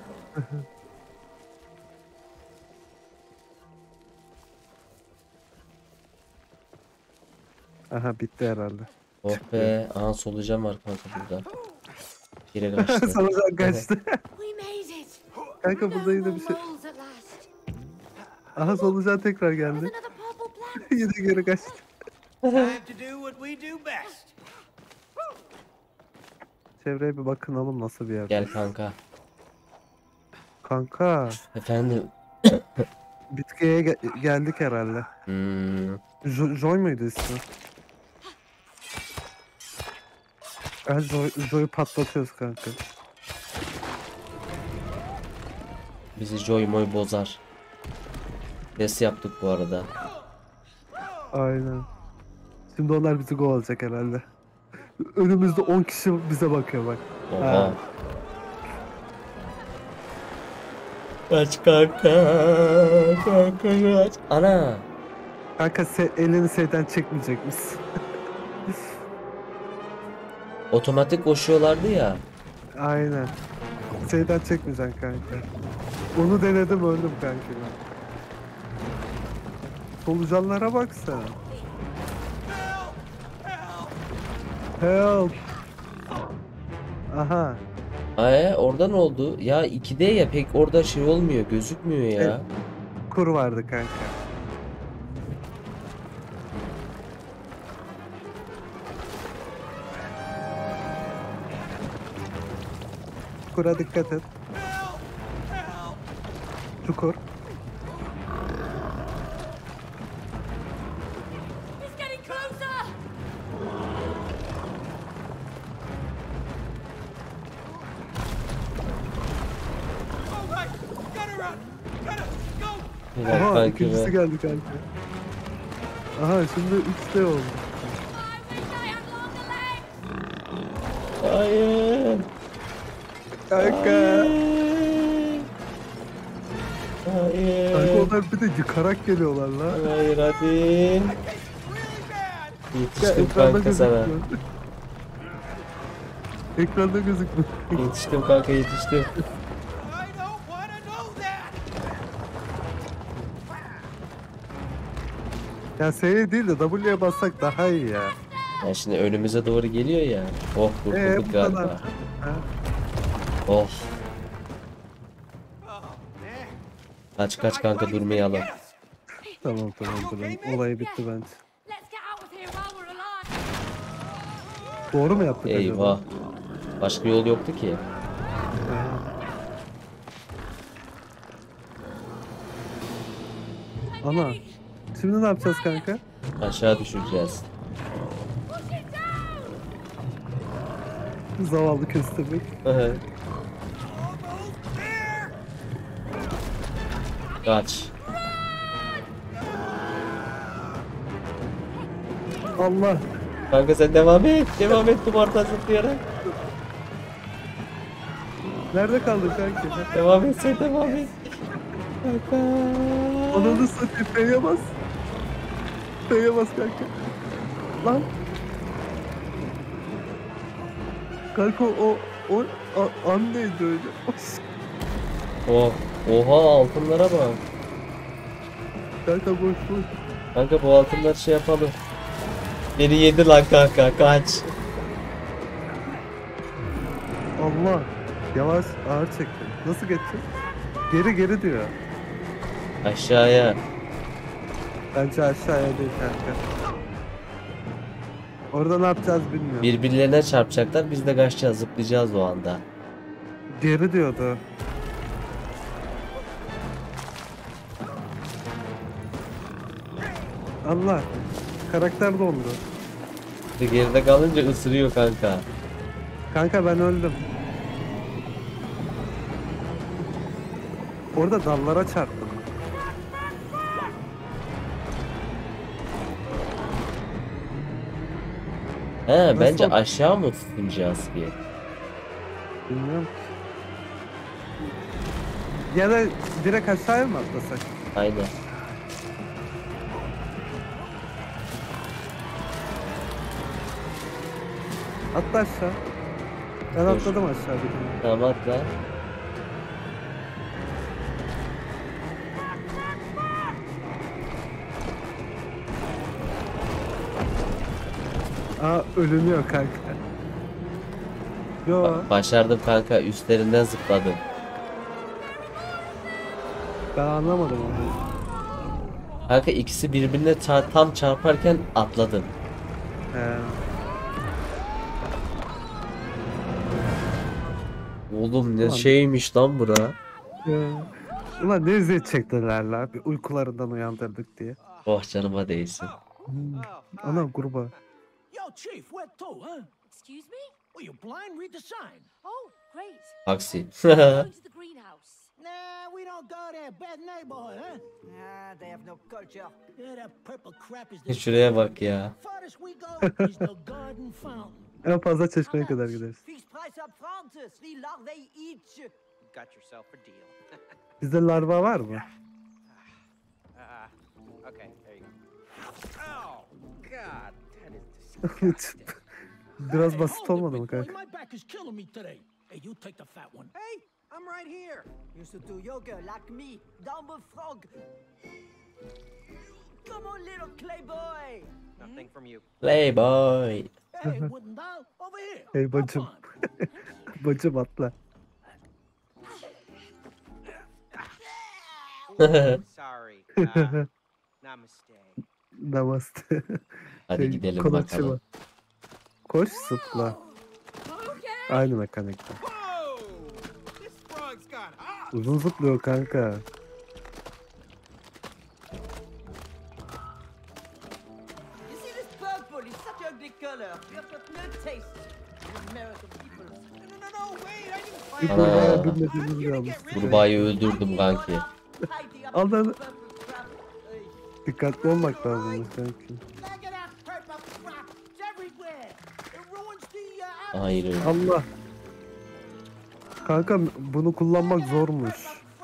Aha bitti herhalde. Oh be. Aha, solucan var kanka burada. Geri kaçtı. Solucan kaçtı. We made it. Kanka No burada yine more bir şey. moles at last. Aha solucan tekrar With geldi. another purple plant. Yine geri kaçtı. Time to do what we do best. Çevreye bir bakınalım nasıl bir yer. Gel kanka. Kanka Efendim. bitkiye ge- geldik herhalde. Hmm. Jo- Joy muydu ismi? Ha, Joy, Joy'u patlatıyoruz kanka. Bizi Joy Moy bozar. Ses yaptık bu arada. Aynen. Şimdi onlar bizi kovalayacak herhalde. Önümüzde on kişi bize bakıyor bak. Oha. Ha. Kaç kanka. Kanka kaç. Ana. Kanka se- elini seyden çekmeyecek misin? Otomatik koşuyorlardı ya. Aynen. Seyden çekmeyeceksin kanka. Onu denedim öldüm kanka ben. Solucanlara bak sen. Help! Aha. Ee, orada ne oldu? Ya iki D ya, pek orada şey olmuyor, gözükmüyor ya. Evet. Kur vardı kanka. Kura dikkat et. Çukur. He's getting closer. All right, gotta run. Gotta go. Helal Aha kanka ikincisi be. geldi kanka. Aha şimdi üç D oldu. I wish I had longer legs. Hayır. Kanka. Hayır. Kanka onlar bir de yıkarak geliyorlar la. Hayır hadi. Really bad. Ya, Yetiştim ekranda kanka sana. gözükmüyor. Ekranda gözükmüyor. Yetiştim kanka, yetiştim. I don't want to know that. Ya S'ye değil de W'ye bassak daha iyi ya. Ya şimdi önümüze doğru geliyor ya. Oh, Eee kurtulduk bu galiba. kadar. Ha. Oh. Oh man. Kaç kaç kanka, durmayalım. Get us. Tamam tamam tamam. Olayı bitti bence. Let's get out of here while we're alive. Doğru mu yaptık Eyvah. acaba? Başka yol yoktu ki. Ana. Şimdi ne yapacağız kanka? Aşağı düşeceğiz. Push it down. Zavallı köstebek. Almost there. Kaç. Allah. Kanka sen devam et. Devam et duvardan zıplayarak. Nerede kaldın kanka? Devam et sen, devam et. Kanka. Ananı satayım. F'ye bas. F'ye bas kanka. Lan. Kanka o o a, an neydi öyle? Oh. Oha, altınlara bak. Kanka boş boş. Kanka bu altınları şey yapalım. Beni yedi lan kanka, kaç. Allah. Yavaş ağır çekti. Nasıl geçeceğiz? Geri geri diyor. Aşağıya. Bence aşağıya değil kanka. Orada ne yapacağız bilmiyorum. Birbirlerine çarpacaklar, biz de kaçacağız, zıplayacağız o anda. Geri diyordu. Allah. Karakter dondu. Bir geride kalınca ısırıyor kanka. Kanka ben öldüm. Orada dallara çarptım. He, bence oldu? aşağı mı tutunacağız ki? Bilmiyorum ki. Ya da direkt aşağıya mı atlasak? Aynen. Atla aşağı. Ben Dur. atladım aşağı bir kere. Tamam, atla. Aa ölünüyor kanka. Yo. Ba- Başardım kanka, üstlerinden zıpladım. Ben anlamadım onu. Kanka ikisi birbirine çar- tam çarparken atladın. He. Oğlum ne Ulan. şeymiş lan bura. Ee, Ulan ne eziyet çektiler la. Bir uykularından uyandırdık diye. Oh, canıma değsin. Hmm. Oh, Ana hi. gruba. Yo, Chief, where to, huh? Excuse me? Well, you blind? Read the sign. Oh, great. Taksi. Going to the greenhouse. Nah, we don't go there. Bad neighborhood, huh? Ah, they have no culture. Yeah, that purple crap is the Şuraya bak ya. farthest we go is the garden fountain. En fazla çeşmeye kadar gideriz. Fixed price up front, three larvae each. You got yourself a deal. Bizde larva var mı? Uh, okay, there you go. Oh, God, that is disgusting. Biraz Hey, basit hold it, olmadı mı big boy. kanka? My back is killing me today. Hey, you take the fat one. Hey, I'm right here. You should do yoga like me, dumb frog. Come on, little clay boy. Nothing from you. Playboy. Hey, wooden doll, over here. Hey Have bacım. fun. Bacım atla. Sorry. Uh, namaste. Namaste. Hadi Şey, gidelim konnichiwa. bakalım. Koş zıpla. Okay. Aynı mekanikte. Whoa! This frog's got hops. Uzun zıplıyor kanka. You see this purple is such a ugly color. You have got no taste. You American people. No, no, no, wait! I didn't Bir find Ana. kurbağaya it. binmediğimiz I'm gonna kalmış. get rid of it. Kurbağayı öldürdüm kanki. Hiding up Al this lan. purple crap. Hey. Dikkatli olmak lazım kanki. Look at that purple crap. It's everywhere. It ruins the uh, Hayır öyle. Allah. Kanka bunu kullanmak zormuş.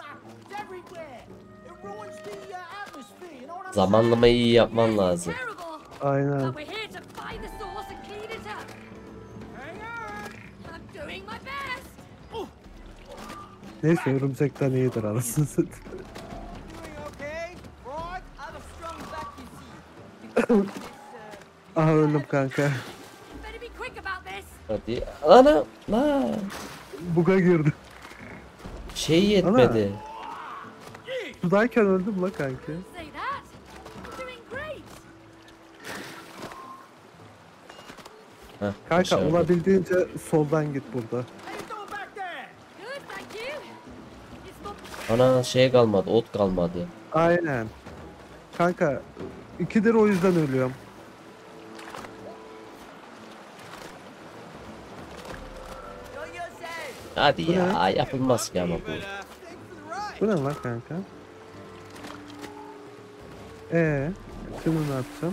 Zamanlamayı iyi yapman lazım. Terrible. Aynen. But we're here to find the source and clean it up. Hang on. I'm doing my best. Neyse örümcekten iyidir anasını satayım. Doing okay, frog? I have a strong back, you see. Because this, uh, Aha öldüm kanka. Better be quick about this. Hadi. Ana. La. Buga girdim. Şey yetmedi. Sudayken öldüm la kanka. Say that. You're doing great. Heh, Kanka başardım. olabildiğince soldan git burada. How you doing back there? Good, thank you. It's not Ana şey kalmadı, ot kalmadı. Aynen. Kanka ikidir o yüzden ölüyorum. show yourself. Hadi Bu ya, ne? yapılmaz ki ama bu. But, uh, thanks for the ride. Bu ne lan kanka? Ee, şimdi ne yapacağım?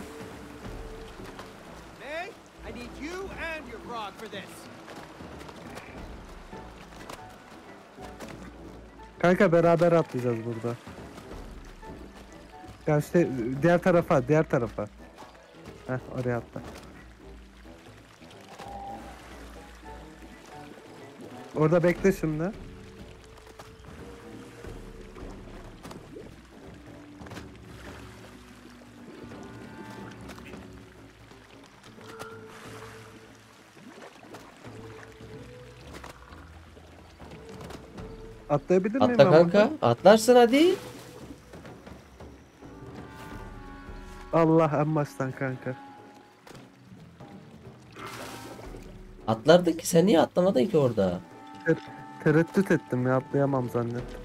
Hey, I need you and your frog for this. Kanka beraber atlayacağız burada. Ya işte diğer tarafa, diğer tarafa. Heh, oraya atla. Orada bekle şimdi. Atlayabilir miyim Atla ben kanka. buradan? Atlarsın hadi. Allah, en baştan kanka. Atlardın ki sen niye atlamadın ki orada? Ter- tereddüt ettim ya, atlayamam zannettim.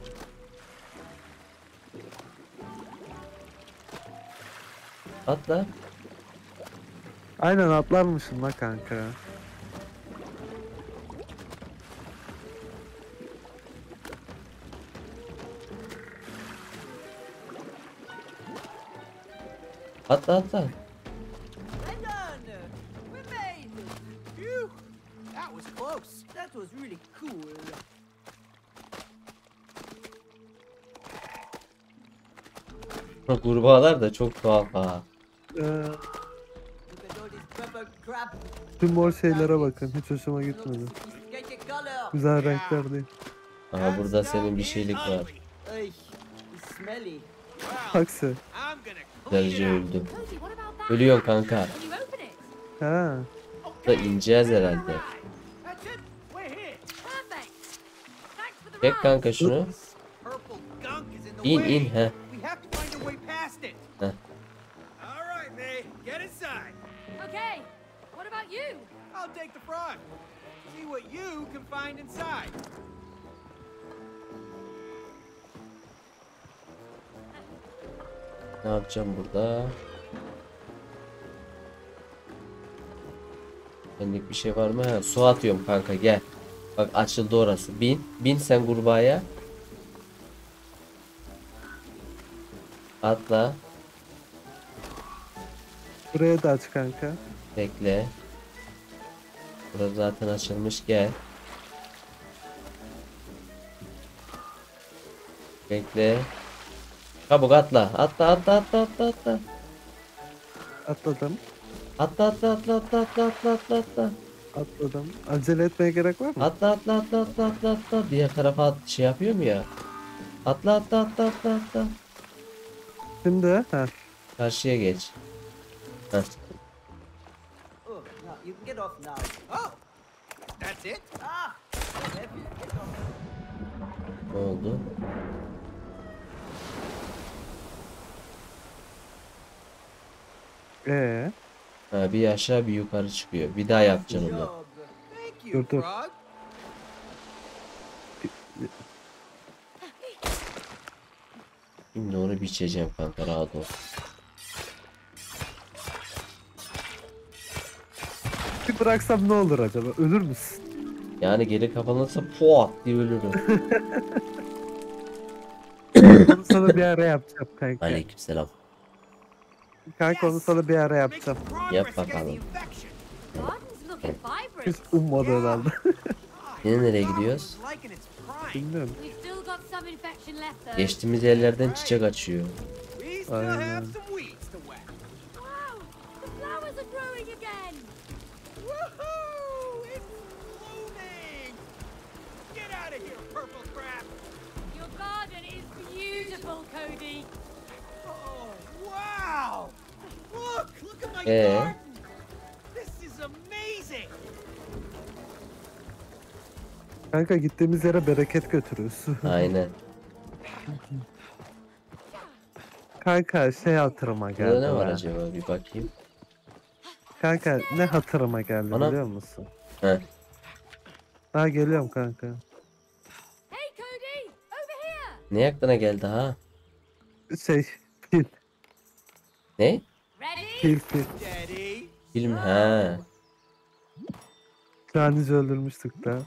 Atla. Aynen atlarmışım la kanka. Atla atla. Well done! We made it! Phew! That was close. That was really cool. Kurbağalar da çok tuhaf ha. Ee, Look at all this purple crap. tüm mor şeylere bakın, hiç hoşuma Look, gitmedi. sophisticated color. Güzel renkler değil. Aha burada senin bir şeylik var. Ay, it's smelly. Well, Aksi. I'm gonna clean Derece it out. öldü. Cody, what about that? Ölüyorsun kanka. Can you open it? Ha. Da ineceğiz herhalde. That's it. We're here. Perfect. Thanks for the Çek ride. kanka şunu. This purple gunk is in the İn way. in he. We have to find a way past it. Heh. All right, May. Get inside. Okay. What about you? I'll take the front. See what you can find inside. Ne yapacağım burada? Benlik bir şey var mı? Ha, su atıyorum kanka gel. Bak açıldı orası. Bin. Bin sen kurbağaya. Atla. Buraya da aç kanka. Bekle. Burası zaten açılmış gel. Bekle. Çabuk atla. Atla atla atla atla atla. Atladım. Atla atla atla atla atla atla atla atla. Atladım. Acele etmeye gerek var mı? Atla atla atla atla atla atla. Diğer tarafa at, şey yapıyorum ya. Atla atla atla atla atla. Şimdi ha. Karşıya geç. Heh. Oh, now you can get off now. Oh, that's it? Ah, so heavy. Get off. Ne oldu? Ee, Ha, bir aşağı bir yukarı çıkıyor. Bir daha yapacaksın onu. Job. Thank you, Dur, dur. Frog. Şimdi onu biçeceğim kanka rahat ol. bir bıraksam ne olur acaba? Ölür müsün? Yani geri kapanırsa puat diye ölürüm. Onu sana bir ara yapacağım kanka. Aleykümselam. Kanka onu sana bir ara Make yapacağım. some progress Yap against the bakalım. infection. Garden's looking vibrant. Hiç ummadı herhalde. Yine nereye Garden gidiyoruz? is like in its prime. Bilmiyorum. We've still got some infection left though. Geçtiğimiz yerlerden çiçek açıyor. We still Aynen. have some weeds to whack. Wow, the flowers are growing again. Woohoo! It's blooming! Get out of here, purple crap! Your garden is beautiful, Cody. Oh, wow! Look! Look at my Eh? garden! This is amazing! Kanka gittiğimiz yere bereket götürürüz. Aynen. Kanka şey hatırıma geldi. Burada ne var be. acaba bir bakayım. Kanka ne hatırıma geldi Bana- biliyor musun? He. Daha geliyorum kanka. Hey, Cody, over here. Ne aklına geldi ha? Şey fil. Ne? Ready? Fil fil. Daddy! Film ha. Canici öldürmüştük da.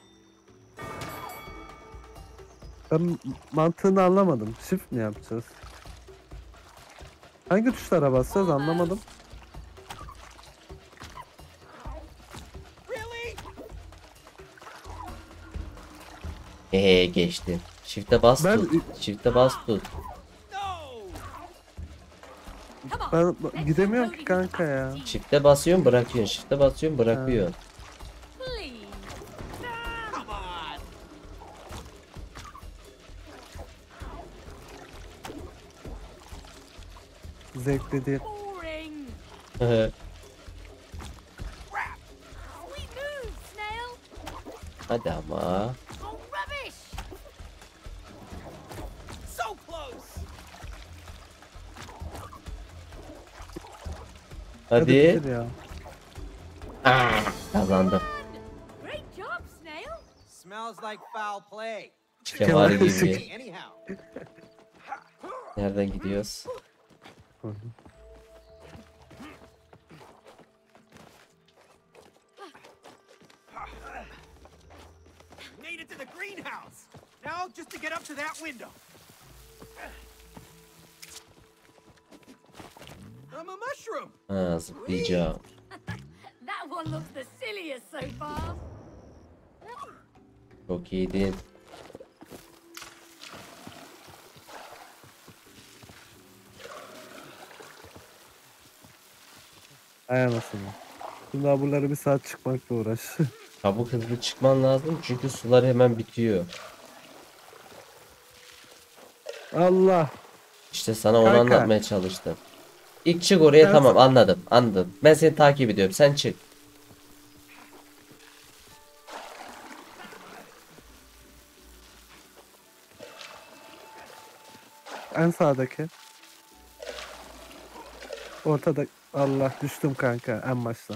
Ben mantığını anlamadım. Shift mi yapacağız? Hangi tuşlara basacağız anlamadım. Really? Eee geçti. Shift'e bas Ben- tut. Shift'e bas tut. Come on. Ben let's show gidemiyorum Cody ki who's kanka back ya. in the team. Shift'e basıyorsun bırakıyorsun. Shift'e basıyorsun bırakıyorsun. Please. Come on! Zevkli değil. Boring. Crap! Sweet move, Snail. Hadi ama. Oh, rubbish. So close! Hadi. bitir ya. Aa, kazandım. Great job, Snail. Smells like foul play. Kemal Kemal gibi. Anyhow. Nereden gidiyoruz? Made it to the greenhouse. Now just to get up to that window. I'm a mushroom. Ha, zıplayacağım. That one looks the silliest so far. Çok iyiydin. Ay anasını. Şimdi abuları bir saat çıkmakla uğraş. Çabuk hızlı çıkman lazım çünkü sular hemen bitiyor. Allah. İşte sana onu Kanka. anlatmaya çalıştım. İlk çık oraya, Ben tamam, sa- anladım anladım. Ben seni takip ediyorum, sen çık. En sağdaki. Ortada. Allah düştüm kanka en başta.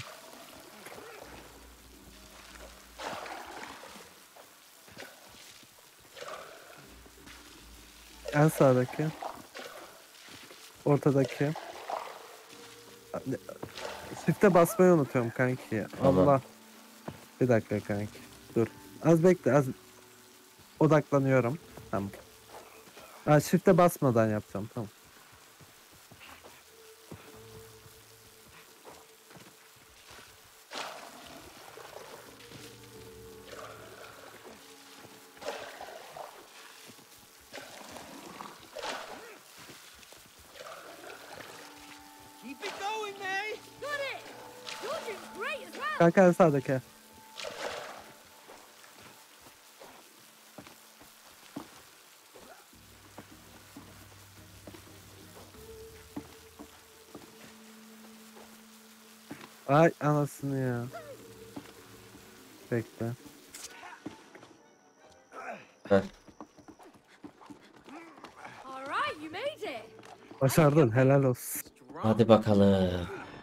En sağdaki. Ortadaki. Shift'e basmayı unutuyorum kanki. Tamam. Allah. Bir dakika kanki. Dur. Az bekle, az odaklanıyorum. Tamam. Ha, shift'e basmadan yapacağım, tamam. Keep it going, May. Got it. You're doing great as well. Kanka en sağdaki. Ay anasını ya. Bekle. Heh. All right, you made it. Başardın, helal olsun. Hadi bakalım.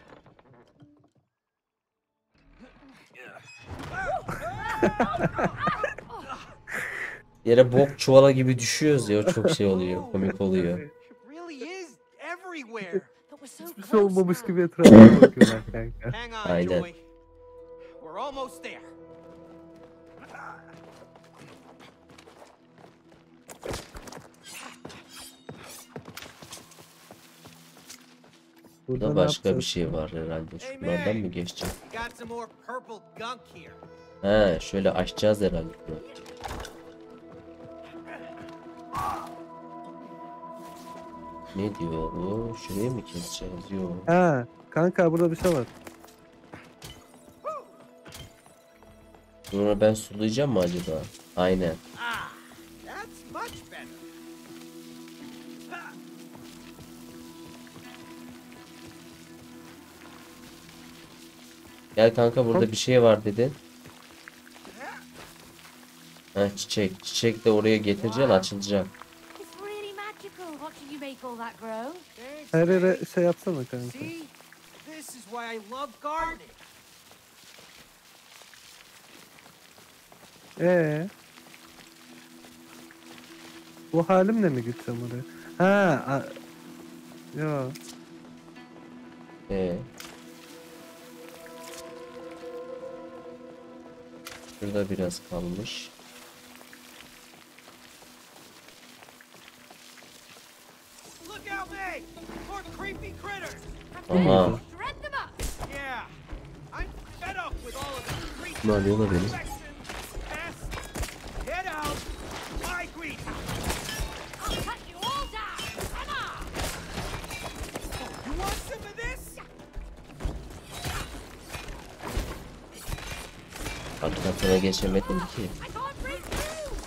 Yere bok çuvala gibi düşüyoruz ya, o çok şey oluyor, komik oluyor. It really is everywhere. But we're so Hiçbir şey close olmamış now. gibi etrafa bakıyorlar kanka. Hang on, Aynen. Joey. We're almost there. Burada Burada ne başka bir yapacağız? şey var herhalde. Şunlardan mı geçeceğim? We got some more purple gunk here. He, şöyle açacağız herhalde bunu. Ne diyor bu? Şurayı mı keseceğiz? Yok. Ha, kanka burada bir şey var. Bunu ben sulayacağım mı acaba? Aynen. Ah, that's much better. Ha! Gel kanka, burada bir şey var dedin. Ha, çiçek. Çiçek de oraya getireceksin, açılacak. It's really magical watching you make all that grow. Thanks, Her May. yere şey yapsana kanka. See? This is why I love gardening. Ee. Bu halimle mi gideceğim oraya? Ha, a... Yo. Ee. Şurada biraz kalmış. Look out, May! More creepy critters! Aha. Shred them up. Yeah, I'm fed up with all of the creatures, Ne oluyor lan benim? infections, pests. Get out! Alt katına geçemedim ki. I can't break through.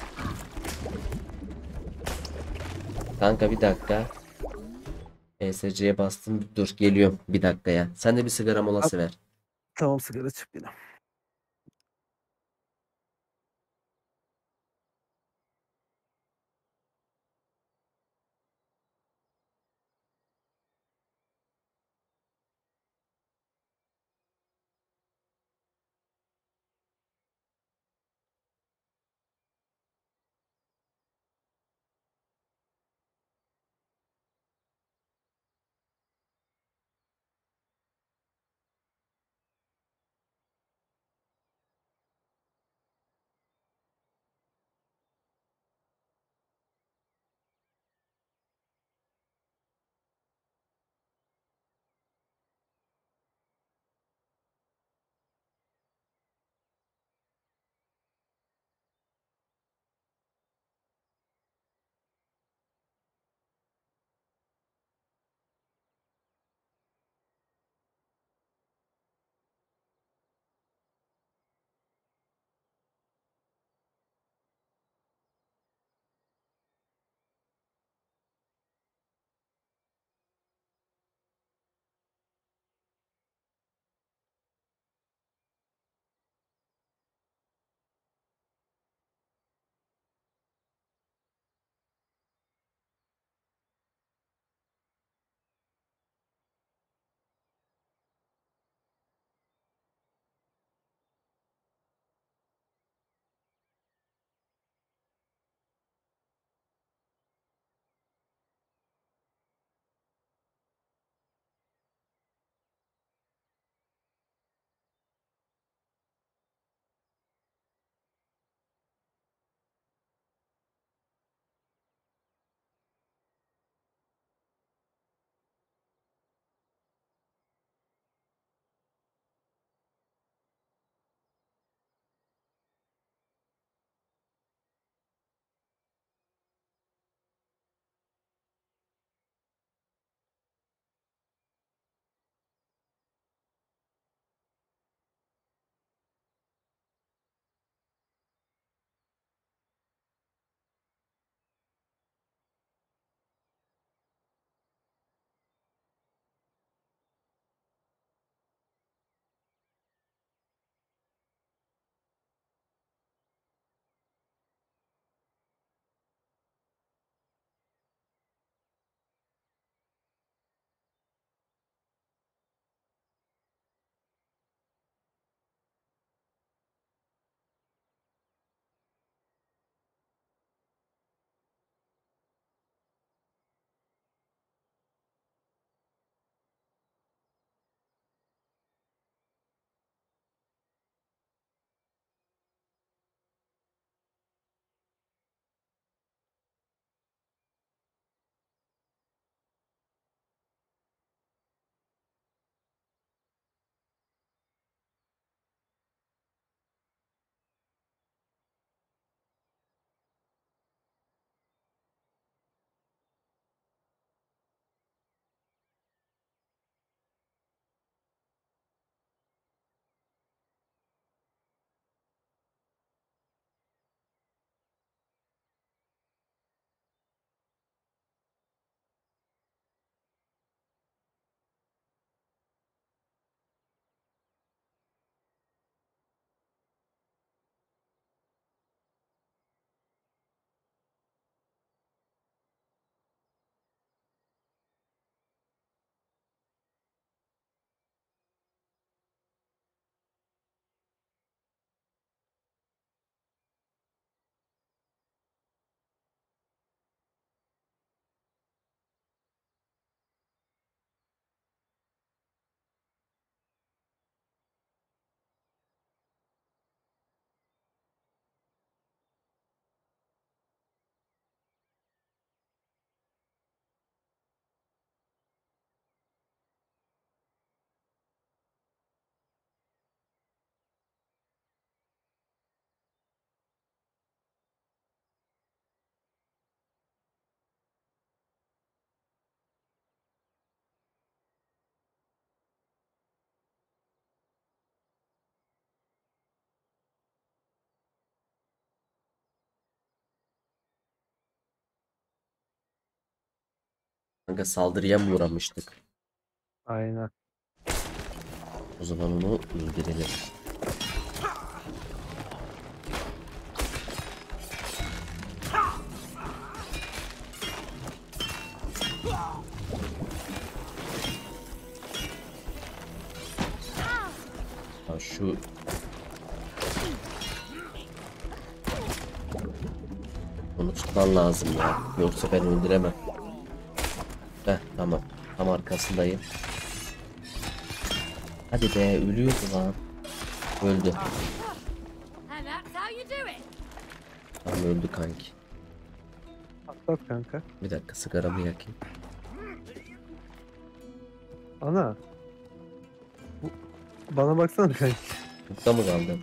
Kanka bir dakika. E S C'ye bastım. Dur geliyorum bir dakikaya. Sen de bir sigara molası ver. Tamam, sigara çık yine. Kanka saldırıya mı uğramıştık? Aynen. O zaman onu indirelim. Ya şu onu tutman lazım ya. Yoksa ben öldüremem. Heh, tamam. Tam arkasındayım. Hadi be, ölüyordu lan. Öldü. And that's how you do it. Tamam, öldü kanki. Atlat kanka. Bir dakika, sigaramı yakayım. Ana. Bu, bana baksana kanka. Burada mı kaldın?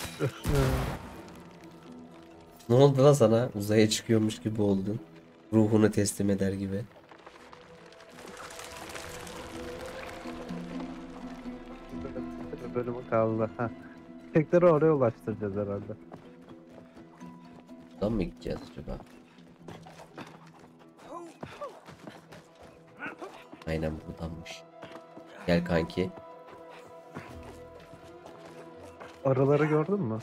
Ne oldu lan sana? Uzaya çıkıyormuş gibi oldun. Ruhunu teslim eder gibi. Bir bölümü kaldı. Heh. Tekleri oraya ulaştıracağız herhalde. Buradan mı gideceğiz acaba? Aynen buradanmış. Gel kanki. Araları gördün mü?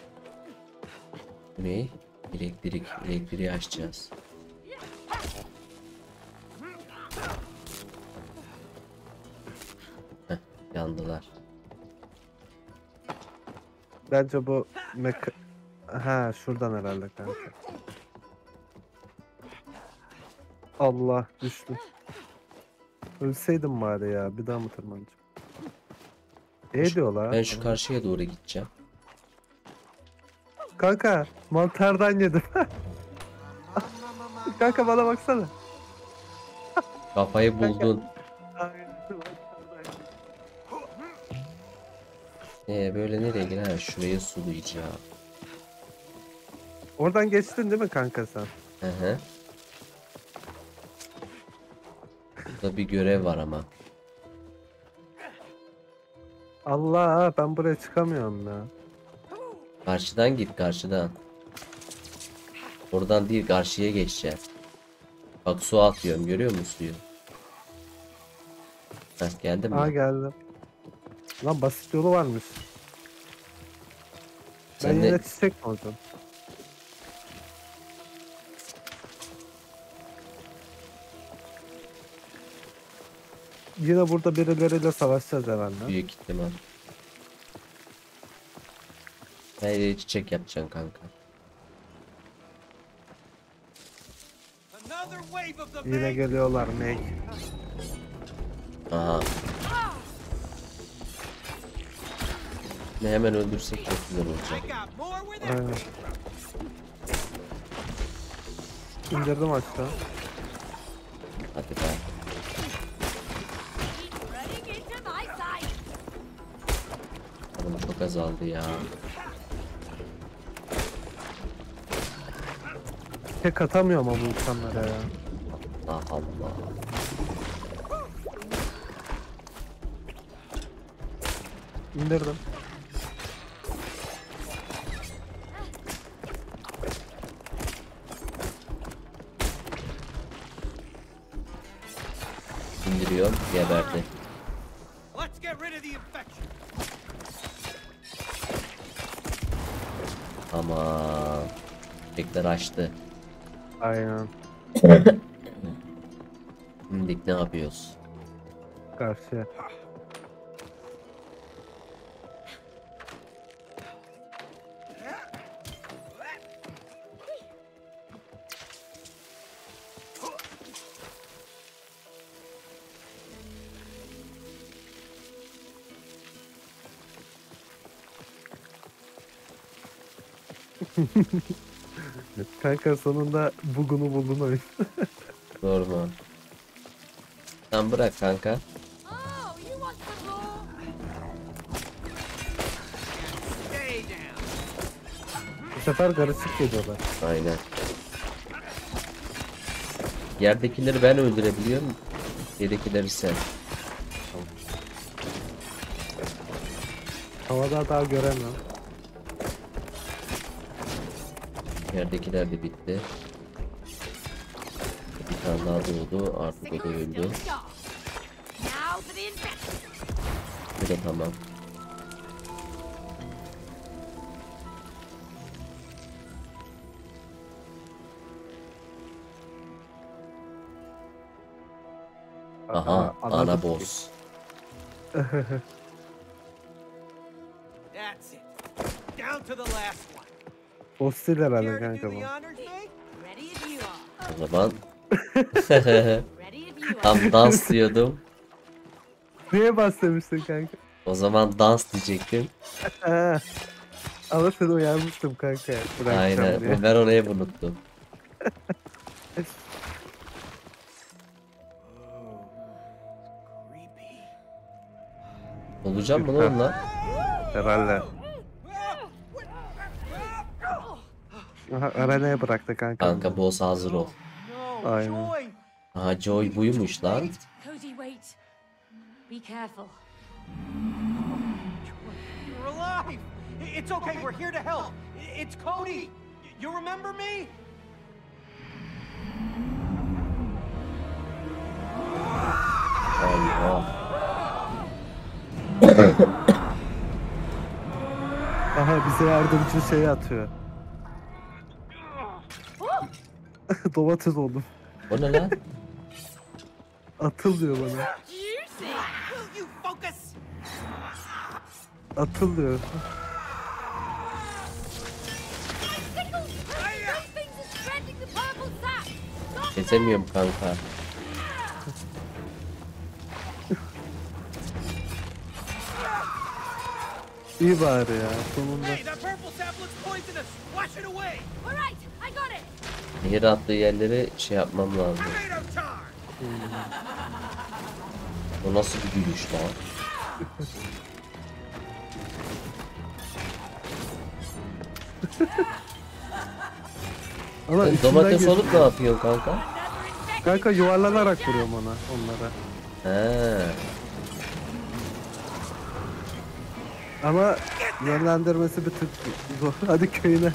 Bu ne? Elektrik. Elektriği açacağız. Heh, yandılar. Bence bu mek... Ha şuradan herhalde kanka. Allah düştü. Ölseydim bari ya. Bir daha mı tırmanacağım? Ne diyorlar? Ben şu karşıya doğru gideceğim. Kanka mantardan yedim. Kanka bana baksana. Kafayı buldun. Ee, böyle nereye girer? Ha, şuraya sulayacağım. Oradan geçtin değil mi kanka sen? Hı hı. Burada bir görev var ama. Allah ben buraya çıkamıyorum ya. Karşıdan git, karşıdan. Oradan değil, karşıya geçeceğiz. Bak, su atıyorum, görüyor musun suyu? Heh, geldin Aa mi? geldim. Lan basit yolu varmış. Ben Sen yine de çiçek mi olacağım? Yine burada birileriyle savaşacağız herhalde. büyük ihtimal. Hayır, çiçek yapacaksın kanka. Another wave of the Yine big. geliyorlar Meg. Aha. Ne, hemen öldürsek çok güzel olacak. I got more where Aynen. that İndirdim aşağı. Hadi be. Keep running into my sight. Oğlum çok azaldı ya. Tek atamıyorum ama bu insanlara ya. Allah Allah. İndirdim. İndiriyorum, geberdi. Let's get rid of the infection. Aman. Çiçekler açtı. Aynen. Şimdi ne yapıyoruz? Karşıya. Kanka sonunda bugunu buldun oyun. Doğru mu? Sen bırak kanka. Oh, you want some more? Stay down. Bu sefer karışık geliyorlar. Aynen. Yerdekileri ben öldürebiliyorum. Yerdekileri sen. Havada daha göremiyorum. Yerdekiler de bitti. Bir tane daha doğdu. Artık o da Signal's öldü. still sharp. Now for the infection. Bu da tamam. Aha, ana anladım. boss. That's it. Down to the last one. Boss değil herhalde Care to do kanka the bu. honors, mate? Ready if you are. O zaman Ready if you are. tam dans diyordum. Niye bahsetmiştin kanka? O zaman dans diyecektim. Ha. Ama seni uyarmıştım kanka. Bırakacağım Aynen. diye. Ben onu hep unuttum. Creepy. Olacağım mı lan onunla? Herhalde. Aha, arenaya bıraktı kanka. Kanka boss hazır ol. No, Aynen. Joy. Aha Joy buymuş lan. Cody, wait. Be careful. You're alive. I- It's okay. We're here to help. I- It's Cody. Y- You remember me? Allah. Aha bize yardımcı şeyi atıyor. Domates oldum. O ne lan? Atıl diyor bana. Juicy. Will you focus? Atıl diyor. Sickles! Those things are spreading the purple sap. Stop Kesemiyorum kanka. İyi bari ya sonunda. Hey, that purple sap looks poisonous. Wash it away. All right, I got it. Nehir attığı yerleri şey yapmam lazım. Tomato tar. O nasıl bir gülüş lan? Ama Oğlum, içinden domates geçiyor. olup ne yapıyorsun kanka? Another infection. Kanka yuvarlanarak vuruyorum ona onlara. He. Ama yönlendirmesi bir tık zor. Hadi köyüne.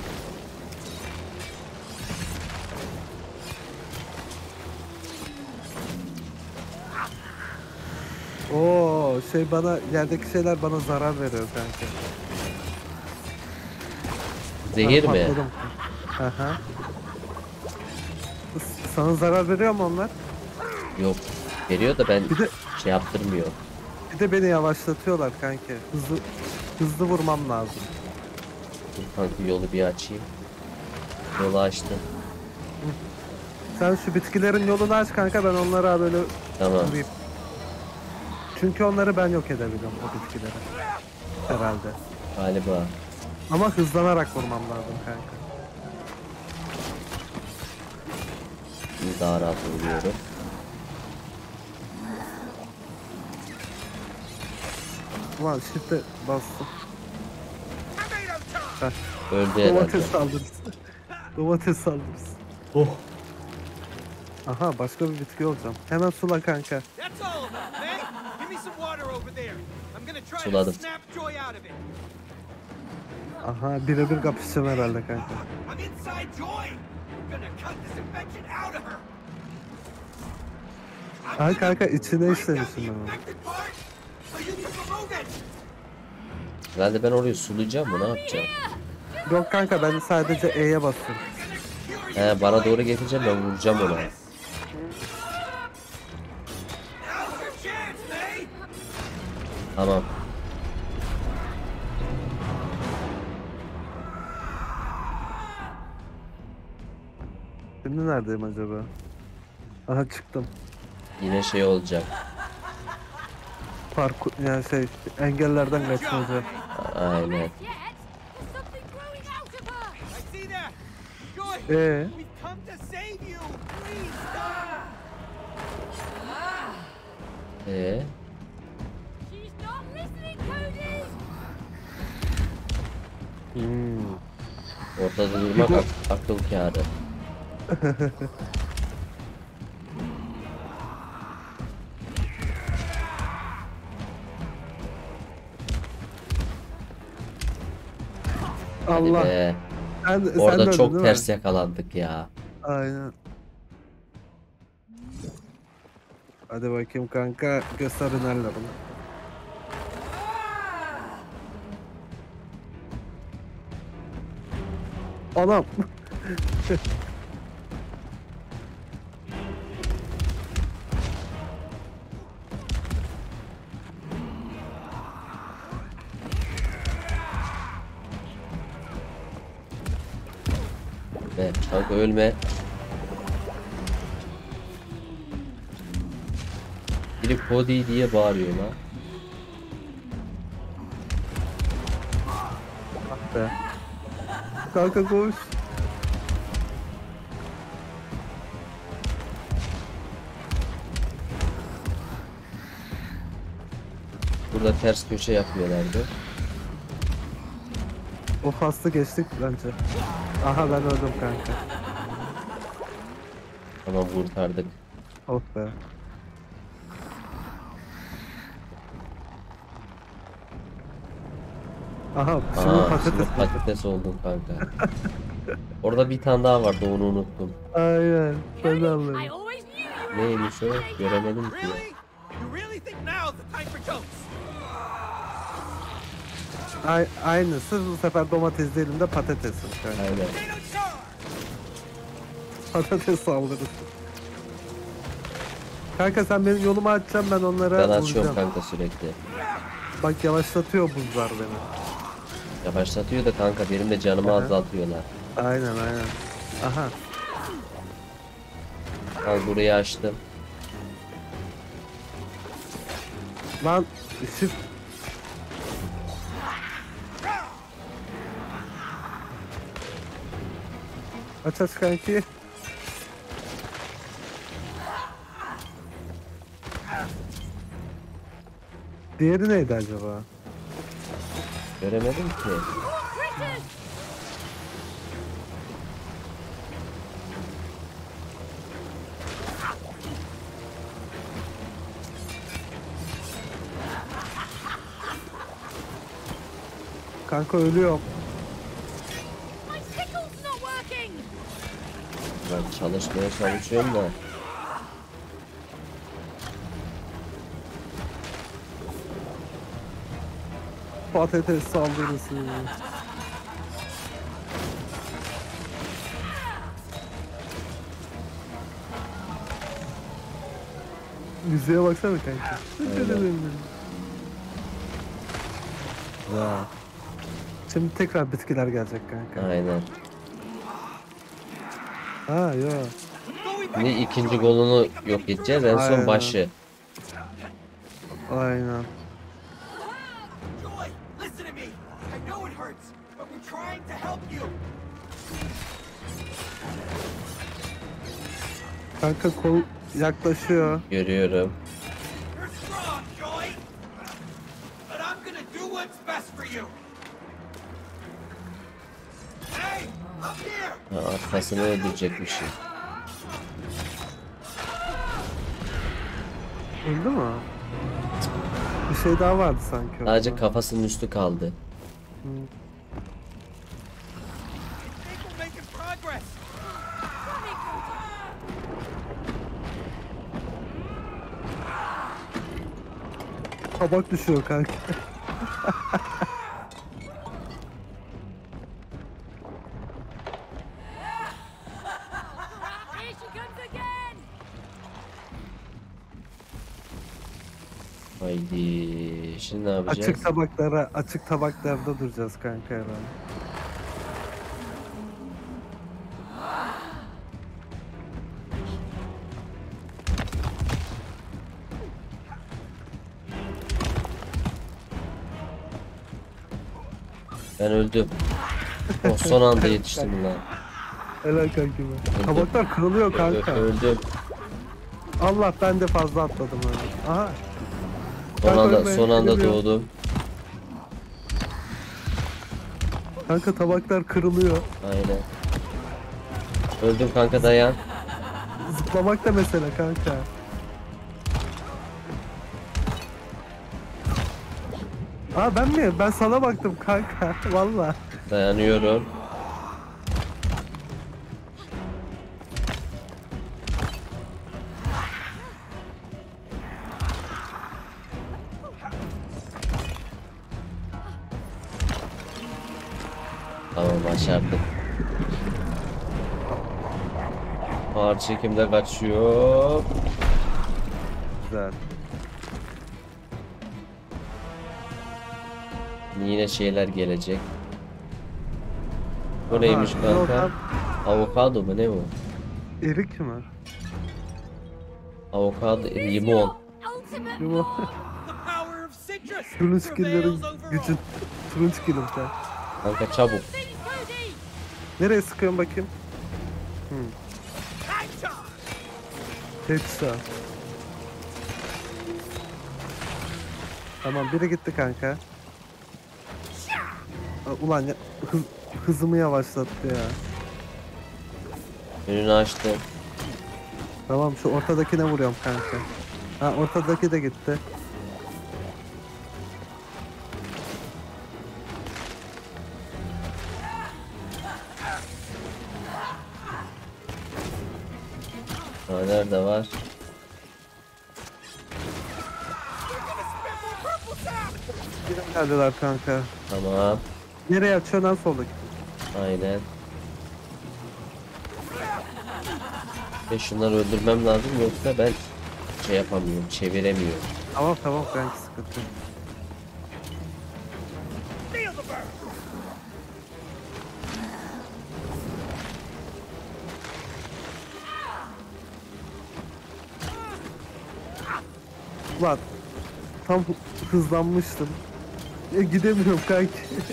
Oo şey bana yerdeki şeyler bana zarar veriyor kanka. Zehir Ben mi? patladım. Aha. S- Sana zarar veriyor mu onlar? Yok. Veriyor da ben Bir de şey yaptırmıyor. bir de beni yavaşlatıyorlar kanka. Hızlı hızlı vurmam lazım. Dur kanka yolu bir açayım. Yolu açtım. Sen şu bitkilerin yolunu aç kanka ben onlara böyle Tamam. vurayım. Çünkü onları ben yok edebiliyorum o bitkileri. Herhalde. Galiba. Ama hızlanarak vurmam lazım kanka. Şimdi daha rahat vuruyorum. Ulan shift'e bastım. Tomato tar. Heh. Öldü herhalde. Domates saldırısı. Domates saldırısı. Oh. Aha başka bir bitki olacağım. Hemen sula kanka. That's all of them, May. Give me some water over there. I'm gonna try to Suladım. snap Joy out of it. Aha birebir kapışacağım herhalde kanka. I'm inside Joy. I'm gonna cut this infection out of her. I'm Aha gonna kanka içine break out the işlemişim ben onu. infected part so you can remove it. Herhalde ben orayı sulayacağım mı? Ne yapacağım? Yok kanka ben sadece E'ye basıyorum. Cure you, He bana Joy. doğru getireceğim ben vuracağım ona. Now's your chance, May. Tamam. Şimdi neredeyim acaba? Aha çıktım. Yine şey olacak. Parkur yani şey engellerden Good job, kaçmaca. May. Aynen. Yet, there's something growing out of her. I see that. Joy, Ee, we've come to save you. Please stop. Ee, She's not listening, Cody. hmm. ortada durmak ak- akıl kârı. Hadi Allah. be. Sen, sen Orada de çok öldün, değil ters mi? yakalandık ya. Aynen. Hadi bakayım kanka, göster hünerlerini. Anam. Be, kanka ölme. Biri Cody diye bağırıyor lan. Ah be. Kanka koş. Burada ters köşe yapıyorlardı. O faslı geçtik bence. Aha ben öldüm kanka. Tamam kurtardık. Oh be. Aha şimdi Aa, patates. şimdi patates oldum kanka. Orada bir tane daha vardı, onu unuttum. Aynen. Ben de I anladım. always knew you were Neymiş o? Göremedim ki. Really? You really think now's the time for jokes? Ay aynısı bu sefer domates değil de patatesin kanka. Aynen. Potato charge! Patates saldırısı. Kanka sen benim yolumu açacaksın, ben onlara Ben açıyorum vuracağım. kanka sürekli. Bak yavaşlatıyor buzlar beni. Yavaşlatıyor da kanka, benim de canımı Aha. azaltıyorlar. Aynen aynen. Aha. Al burayı açtım. Lan shift. Aç aç kanki. Diğeri neydi acaba? Göremedim ki. critters! Kanka ölüyorum. My sickle's not working! Ben çalışmaya çalışıyorum da. Patates saldırısı. Müziğe baksana kanka. Ya. Şimdi tekrar bitkiler gelecek kanka. Aynen. Ha ya. Şimdi ikinci golunu yok edeceğiz, en son Aynen. başı. Aynen. Joy, listen to me. I know it hurts, but we're trying to help you. Kanka kol yaklaşıyor. Görüyorum. You're strong, Joy. But I'm gonna do what's best for you. Hey, up here. Ha, arkasını öldürecekmişim. Öldü mü? Bir şey daha vardı sanki orada. Sadece kafasının üstü kaldı. I think we're making progress. Tabak düşüyor kanka. Here she comes again! Haydi. Şimdi ne yapacağız? Açık tabaklara, açık tabaklarda duracağız kanka herhalde. Ben öldüm. Oh, son anda yetiştim lan. Helal kanki be. Tabaklar kırılıyor Ö- kanka. Öldüm. Allah, ben de fazla atladım öyle. Aha. Son Kanka anda ölmeye son anda geliyor. doğdum. Kanka tabaklar kırılıyor. Aynen. Öldüm kanka, dayan. Zıplamak da mesele kanka. Aa ben mi? Ben sana baktım kanka. Valla. Dayanıyorum. Tamam, başardık. Ağır çekimde kaçıyor. Güzel. Yine şeyler gelecek. Bu Aha, neymiş kanka? oradan Avokado mu, ne bu? erik mi? Avokado, limon. Ultimate Limon. war! The power of citrus Turunçgillerin prevails over gücü. all. Turunçgillim sen. Kanka çabuk. See, Cody! Nereye sıkıyorum bakayım? Action! Headshot. Tamam, biri gitti kanka. Aa, ulan ya, hız, hızımı yavaşlattı ya. Önünü açtım. Tamam, şu ortadakine vuruyorum kanka. Ha, ortadaki de gitti. Aa, nerede var? Biri geldiler kanka. Tamam. Nereye açıyorsun lan soldaki? Aynen. Ve şunları öldürmem lazım, yoksa ben şey yapamıyorum, çeviremiyorum. Tamam tamam kanka, sıkıntı yok. Feel the burn! Ulan tam hı- hızlanmıştım. E, gidemiyorum kanki.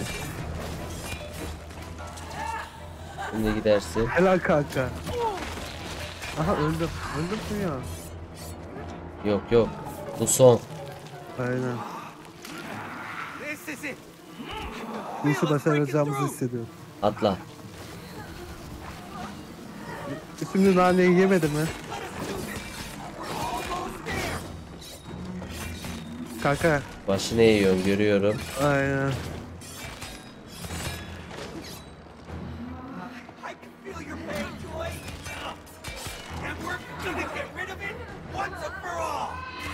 Şimdi gidersin. Helal kanka. Aha, öldüm. Öldüm mü ya? Yok yok. Bu son. Aynen. This is it! Bu işi başaracağımızı hissediyorum. Atla. Şimdi naneyi yemedi mi? Kanka. Başını eğiyorum, görüyorum. Aynen. I can feel your pain, Joy! And we're gonna get rid of it once and for all!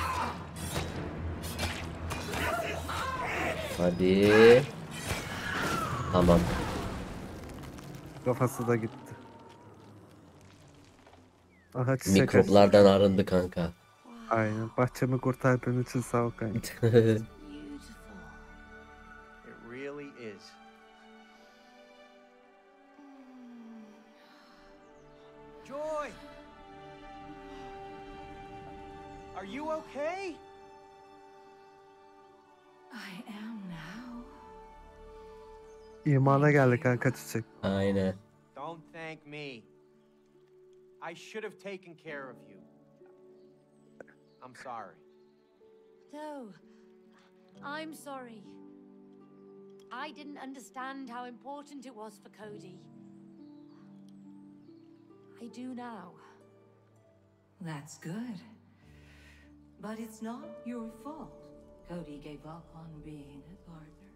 Hadi. Tamam. Kafası da gitti. Aha, çiçek. Mikroplardan arındı kanka. Aynen. Bahçemi kurtardığın için sağ ol kanka. Beautiful. It really is. Joy! Are you okay? I am now. İmana geldi kanka çiçek. Aynen. Don't thank me. I should have taken care of you. I'm sorry. No, I'm sorry. I didn't understand how important it was for Cody. I do now. That's good. But it's not your fault. Cody gave up on being a partner.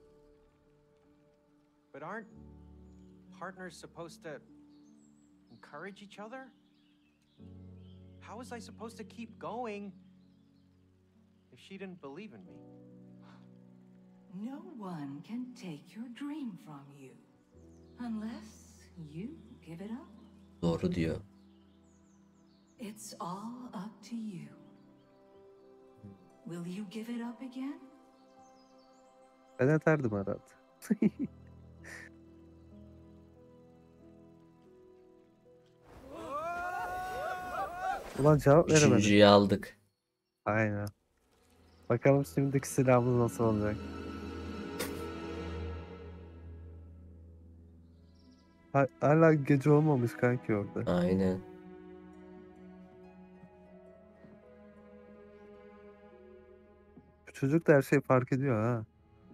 But aren't partners supposed to encourage each other? How was I supposed to keep going if she didn't believe in me? No one can take your dream from you. Unless you give it up. Doğru diyor. It's all up to you. Will you give it up again? Ben ederdim herhalde. Ulan cevap veremedim. Üçüncüyü aldık. Aynen. Bakalım şimdiki silahımız nasıl olacak. Ha- Hala gece olmamış kanki orada. Aynen. Bu çocuk da her şeyi fark ediyor ha.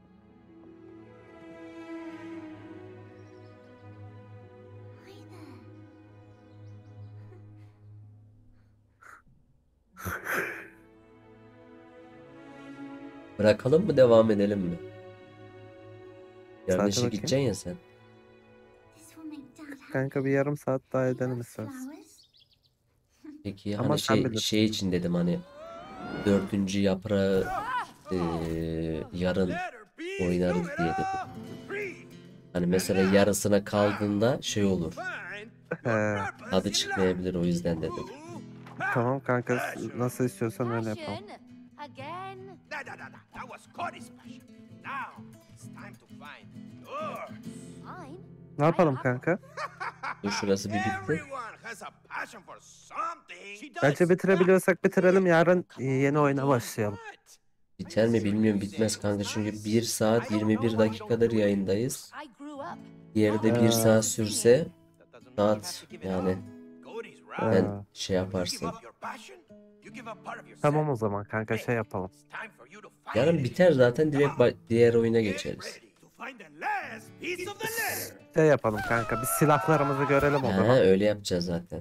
Bırakalım mı, devam edelim mi? Yarın Saate işe bakayım. gideceksin ya sen. This will make Dad happy. Kanka bir yarım saat daha edelim Love istersen. flowers. Peki Ama hani sen şey, bilirsin. şey için dedim, hani dördüncü yaprağı eee, yarın Better be oynarız suited diye up. dedim. Breathe. Hani mesela yarısına kaldığında şey olur. He, Tadı çıkmayabilir, o yüzden dedim. tamam kanka, nasıl istiyorsan öyle yapalım. Passion? Again? Nah, nah, nah, nah. That was Cody's passion. Now it's time to find yours. Mine? Ne yapalım kanka? Dur şurası bir bitti. Everyone has a passion for something. She does. Bence bitirebiliyorsak bitirelim, yarın e, yeni oyuna başlayalım. What? Biter mi bilmiyorum, bitmez kanka çünkü bir saat yirmi bir dakikadır yayındayız. I grew up. Diğeri de bir saat sürse saat yani Cody's right. Ha. ben şey You give yaparsın. up your passion, you give up part of yourself. Tamam o zaman kanka, şey yapalım. It's time for you to find Yarın it. biter zaten, direkt ba- diğer oyuna Get geçeriz. ready to find the last piece of the letter. Şey yapalım kanka, biz silahlarımızı görelim o He, zaman. öyle yapacağız zaten.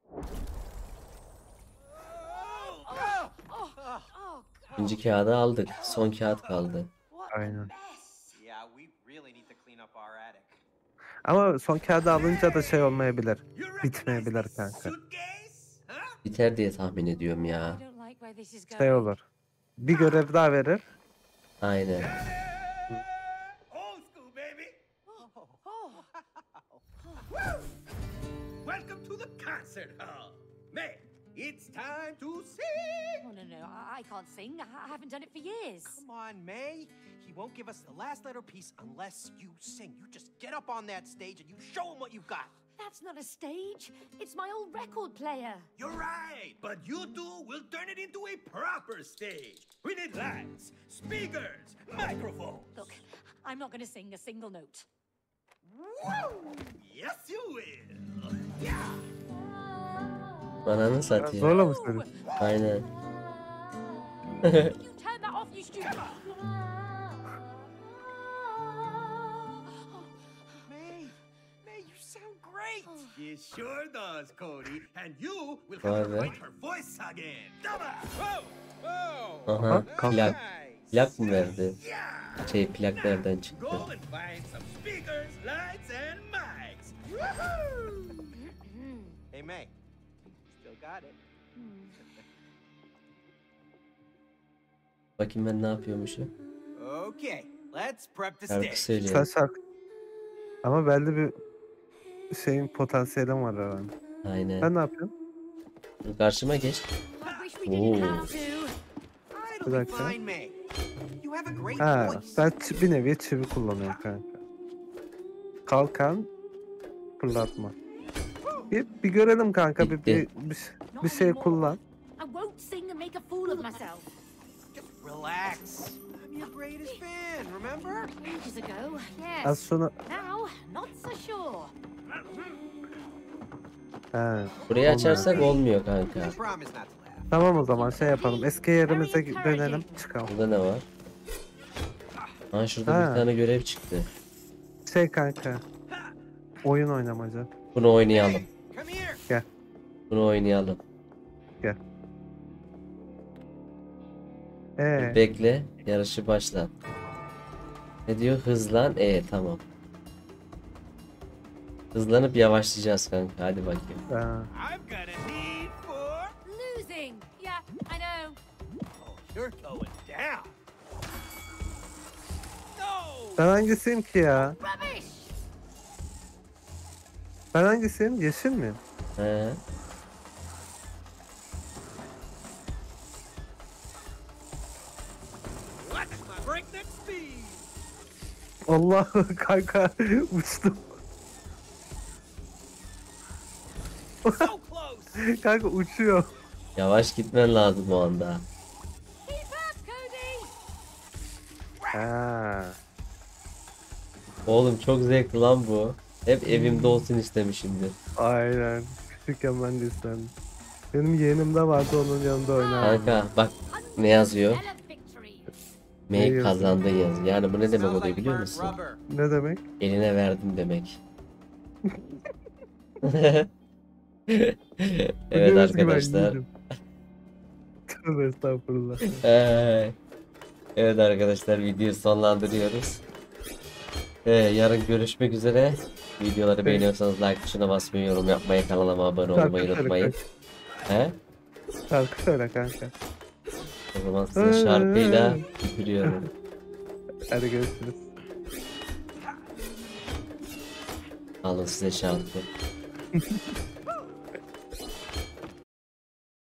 Oh, God. İkinci kağıdı aldık. Son kağıt kaldı. What a Aynen. mess. Yeah, we really need to clean up our attic. Ama son kağıdı alınca da şey olmayabilir. You recognize Bitmeyebilir this kanka. suitcase? Huh? Biter diye tahmin ediyorum ya. I don't like where this is going. Şey olur. Bir görev daha verir. Aynen. Old school, baby. Oh, Welcome to the concert hall. May, it's time to sing. oh, no, no, I, I can't sing. I, I haven't done it for years. Come on, May. He won't give us the last letter piece unless you sing. You just get up on that stage and you show him what you've got. That's not a stage. It's my old record player. You're right, but you two will turn it into a proper stage. We need lights, speakers, microphones. Look, I'm not going to sing a single note. Woo! Yes, you will. Yeah. Ananı satayım. Zorla mı söylüyorsun? Aynen. You turn that off, you stupid. May, May, you sound great. She sure does, Cody. And you will Vay have to be. find her voice again. Double. Whoa! Whoa! Aha. kalk. Plak. Nice. Plak mı verdi? Yeah. Şey, plak nereden çıktı? Go and find some speakers, lights, and mics. Woohoo! Hey, May. Still got it. Bakayım ben ne yapıyormuşum. Okay, let's prep the Şarkı stage. Sen söyleyeyim. şarkı. Ama belli bir şeyin potansiyelim var herhalde. Aynen. Ben ne yapıyorum? Dur, karşıma geç. I wish we didn't Oo. have to. It'll Bir be dakika. fine, May. You have a great Ha, voice. ben çi- bir nevi çivi kullanıyorum kanka. Kalkan, fırlatma. Bir, bir görelim kanka, bir, bir, bir, bir şey kullan. I won't sing and make a fool of myself. Just relax. I'm your greatest fan, remember? Ages ago, Az yes. sonra... Now, not so sure. He. Burayı açarsak olmuyor kanka. I promise not to laugh. Tamam o zaman şey yapalım. Eski yerimize dönelim, çıkalım. Burada ne var? Ha, şurada Ha. bir tane görev çıktı. Şey kanka. Oyun oynamaca. Bunu oynayalım. Come here. Bunu oynayalım. Ee, Bekle. Yarışı başlat. Ne diyor? Hızlan. E tamam. Hızlanıp yavaşlayacağız kanka. Hadi bakayım. ha. I've got a need for. Losing. Yeah, I know. Oh, you're going down. No. Ben hangisiyim ki ya? Rubbish! Ben hangisiyim? Yeşil miyim? He. Watch my breakneck speed. Allah kanka uçtum. So close. Kanka uçuyor. Yavaş gitmen lazım o anda. Keep up, Cody! Ha. Oğlum çok zevkli lan bu. Hep evimde olsun istemişimdir. Aynen. Küçükken ben de isterdim. Benim yeğenim de vardı, onun yanında oynardım. Kanka bak ne yazıyor? Stellar victory. Ne Make yazıyor? kazandın yazıyor. Yani bu ne demek Smells oluyor like biliyor burnt musun? rubber. Ne demek? Eline verdim demek. Evet Biliyoruz ki ben arkadaşlar. yeğenim. Tövbe estağfurullah. Ee, Evet arkadaşlar, videoyu sonlandırıyoruz. Ee, yarın görüşmek üzere. Videoları beğeniyorsanız like tuşuna basmayı, yorum yapmayı, kanalıma abone olmayı Şarkı söyle unutmayın. He? Şarkı söyle kanka. O zaman size şarkıyla bitiriyorum. Hadi görüşürüz. Alın size şarkı.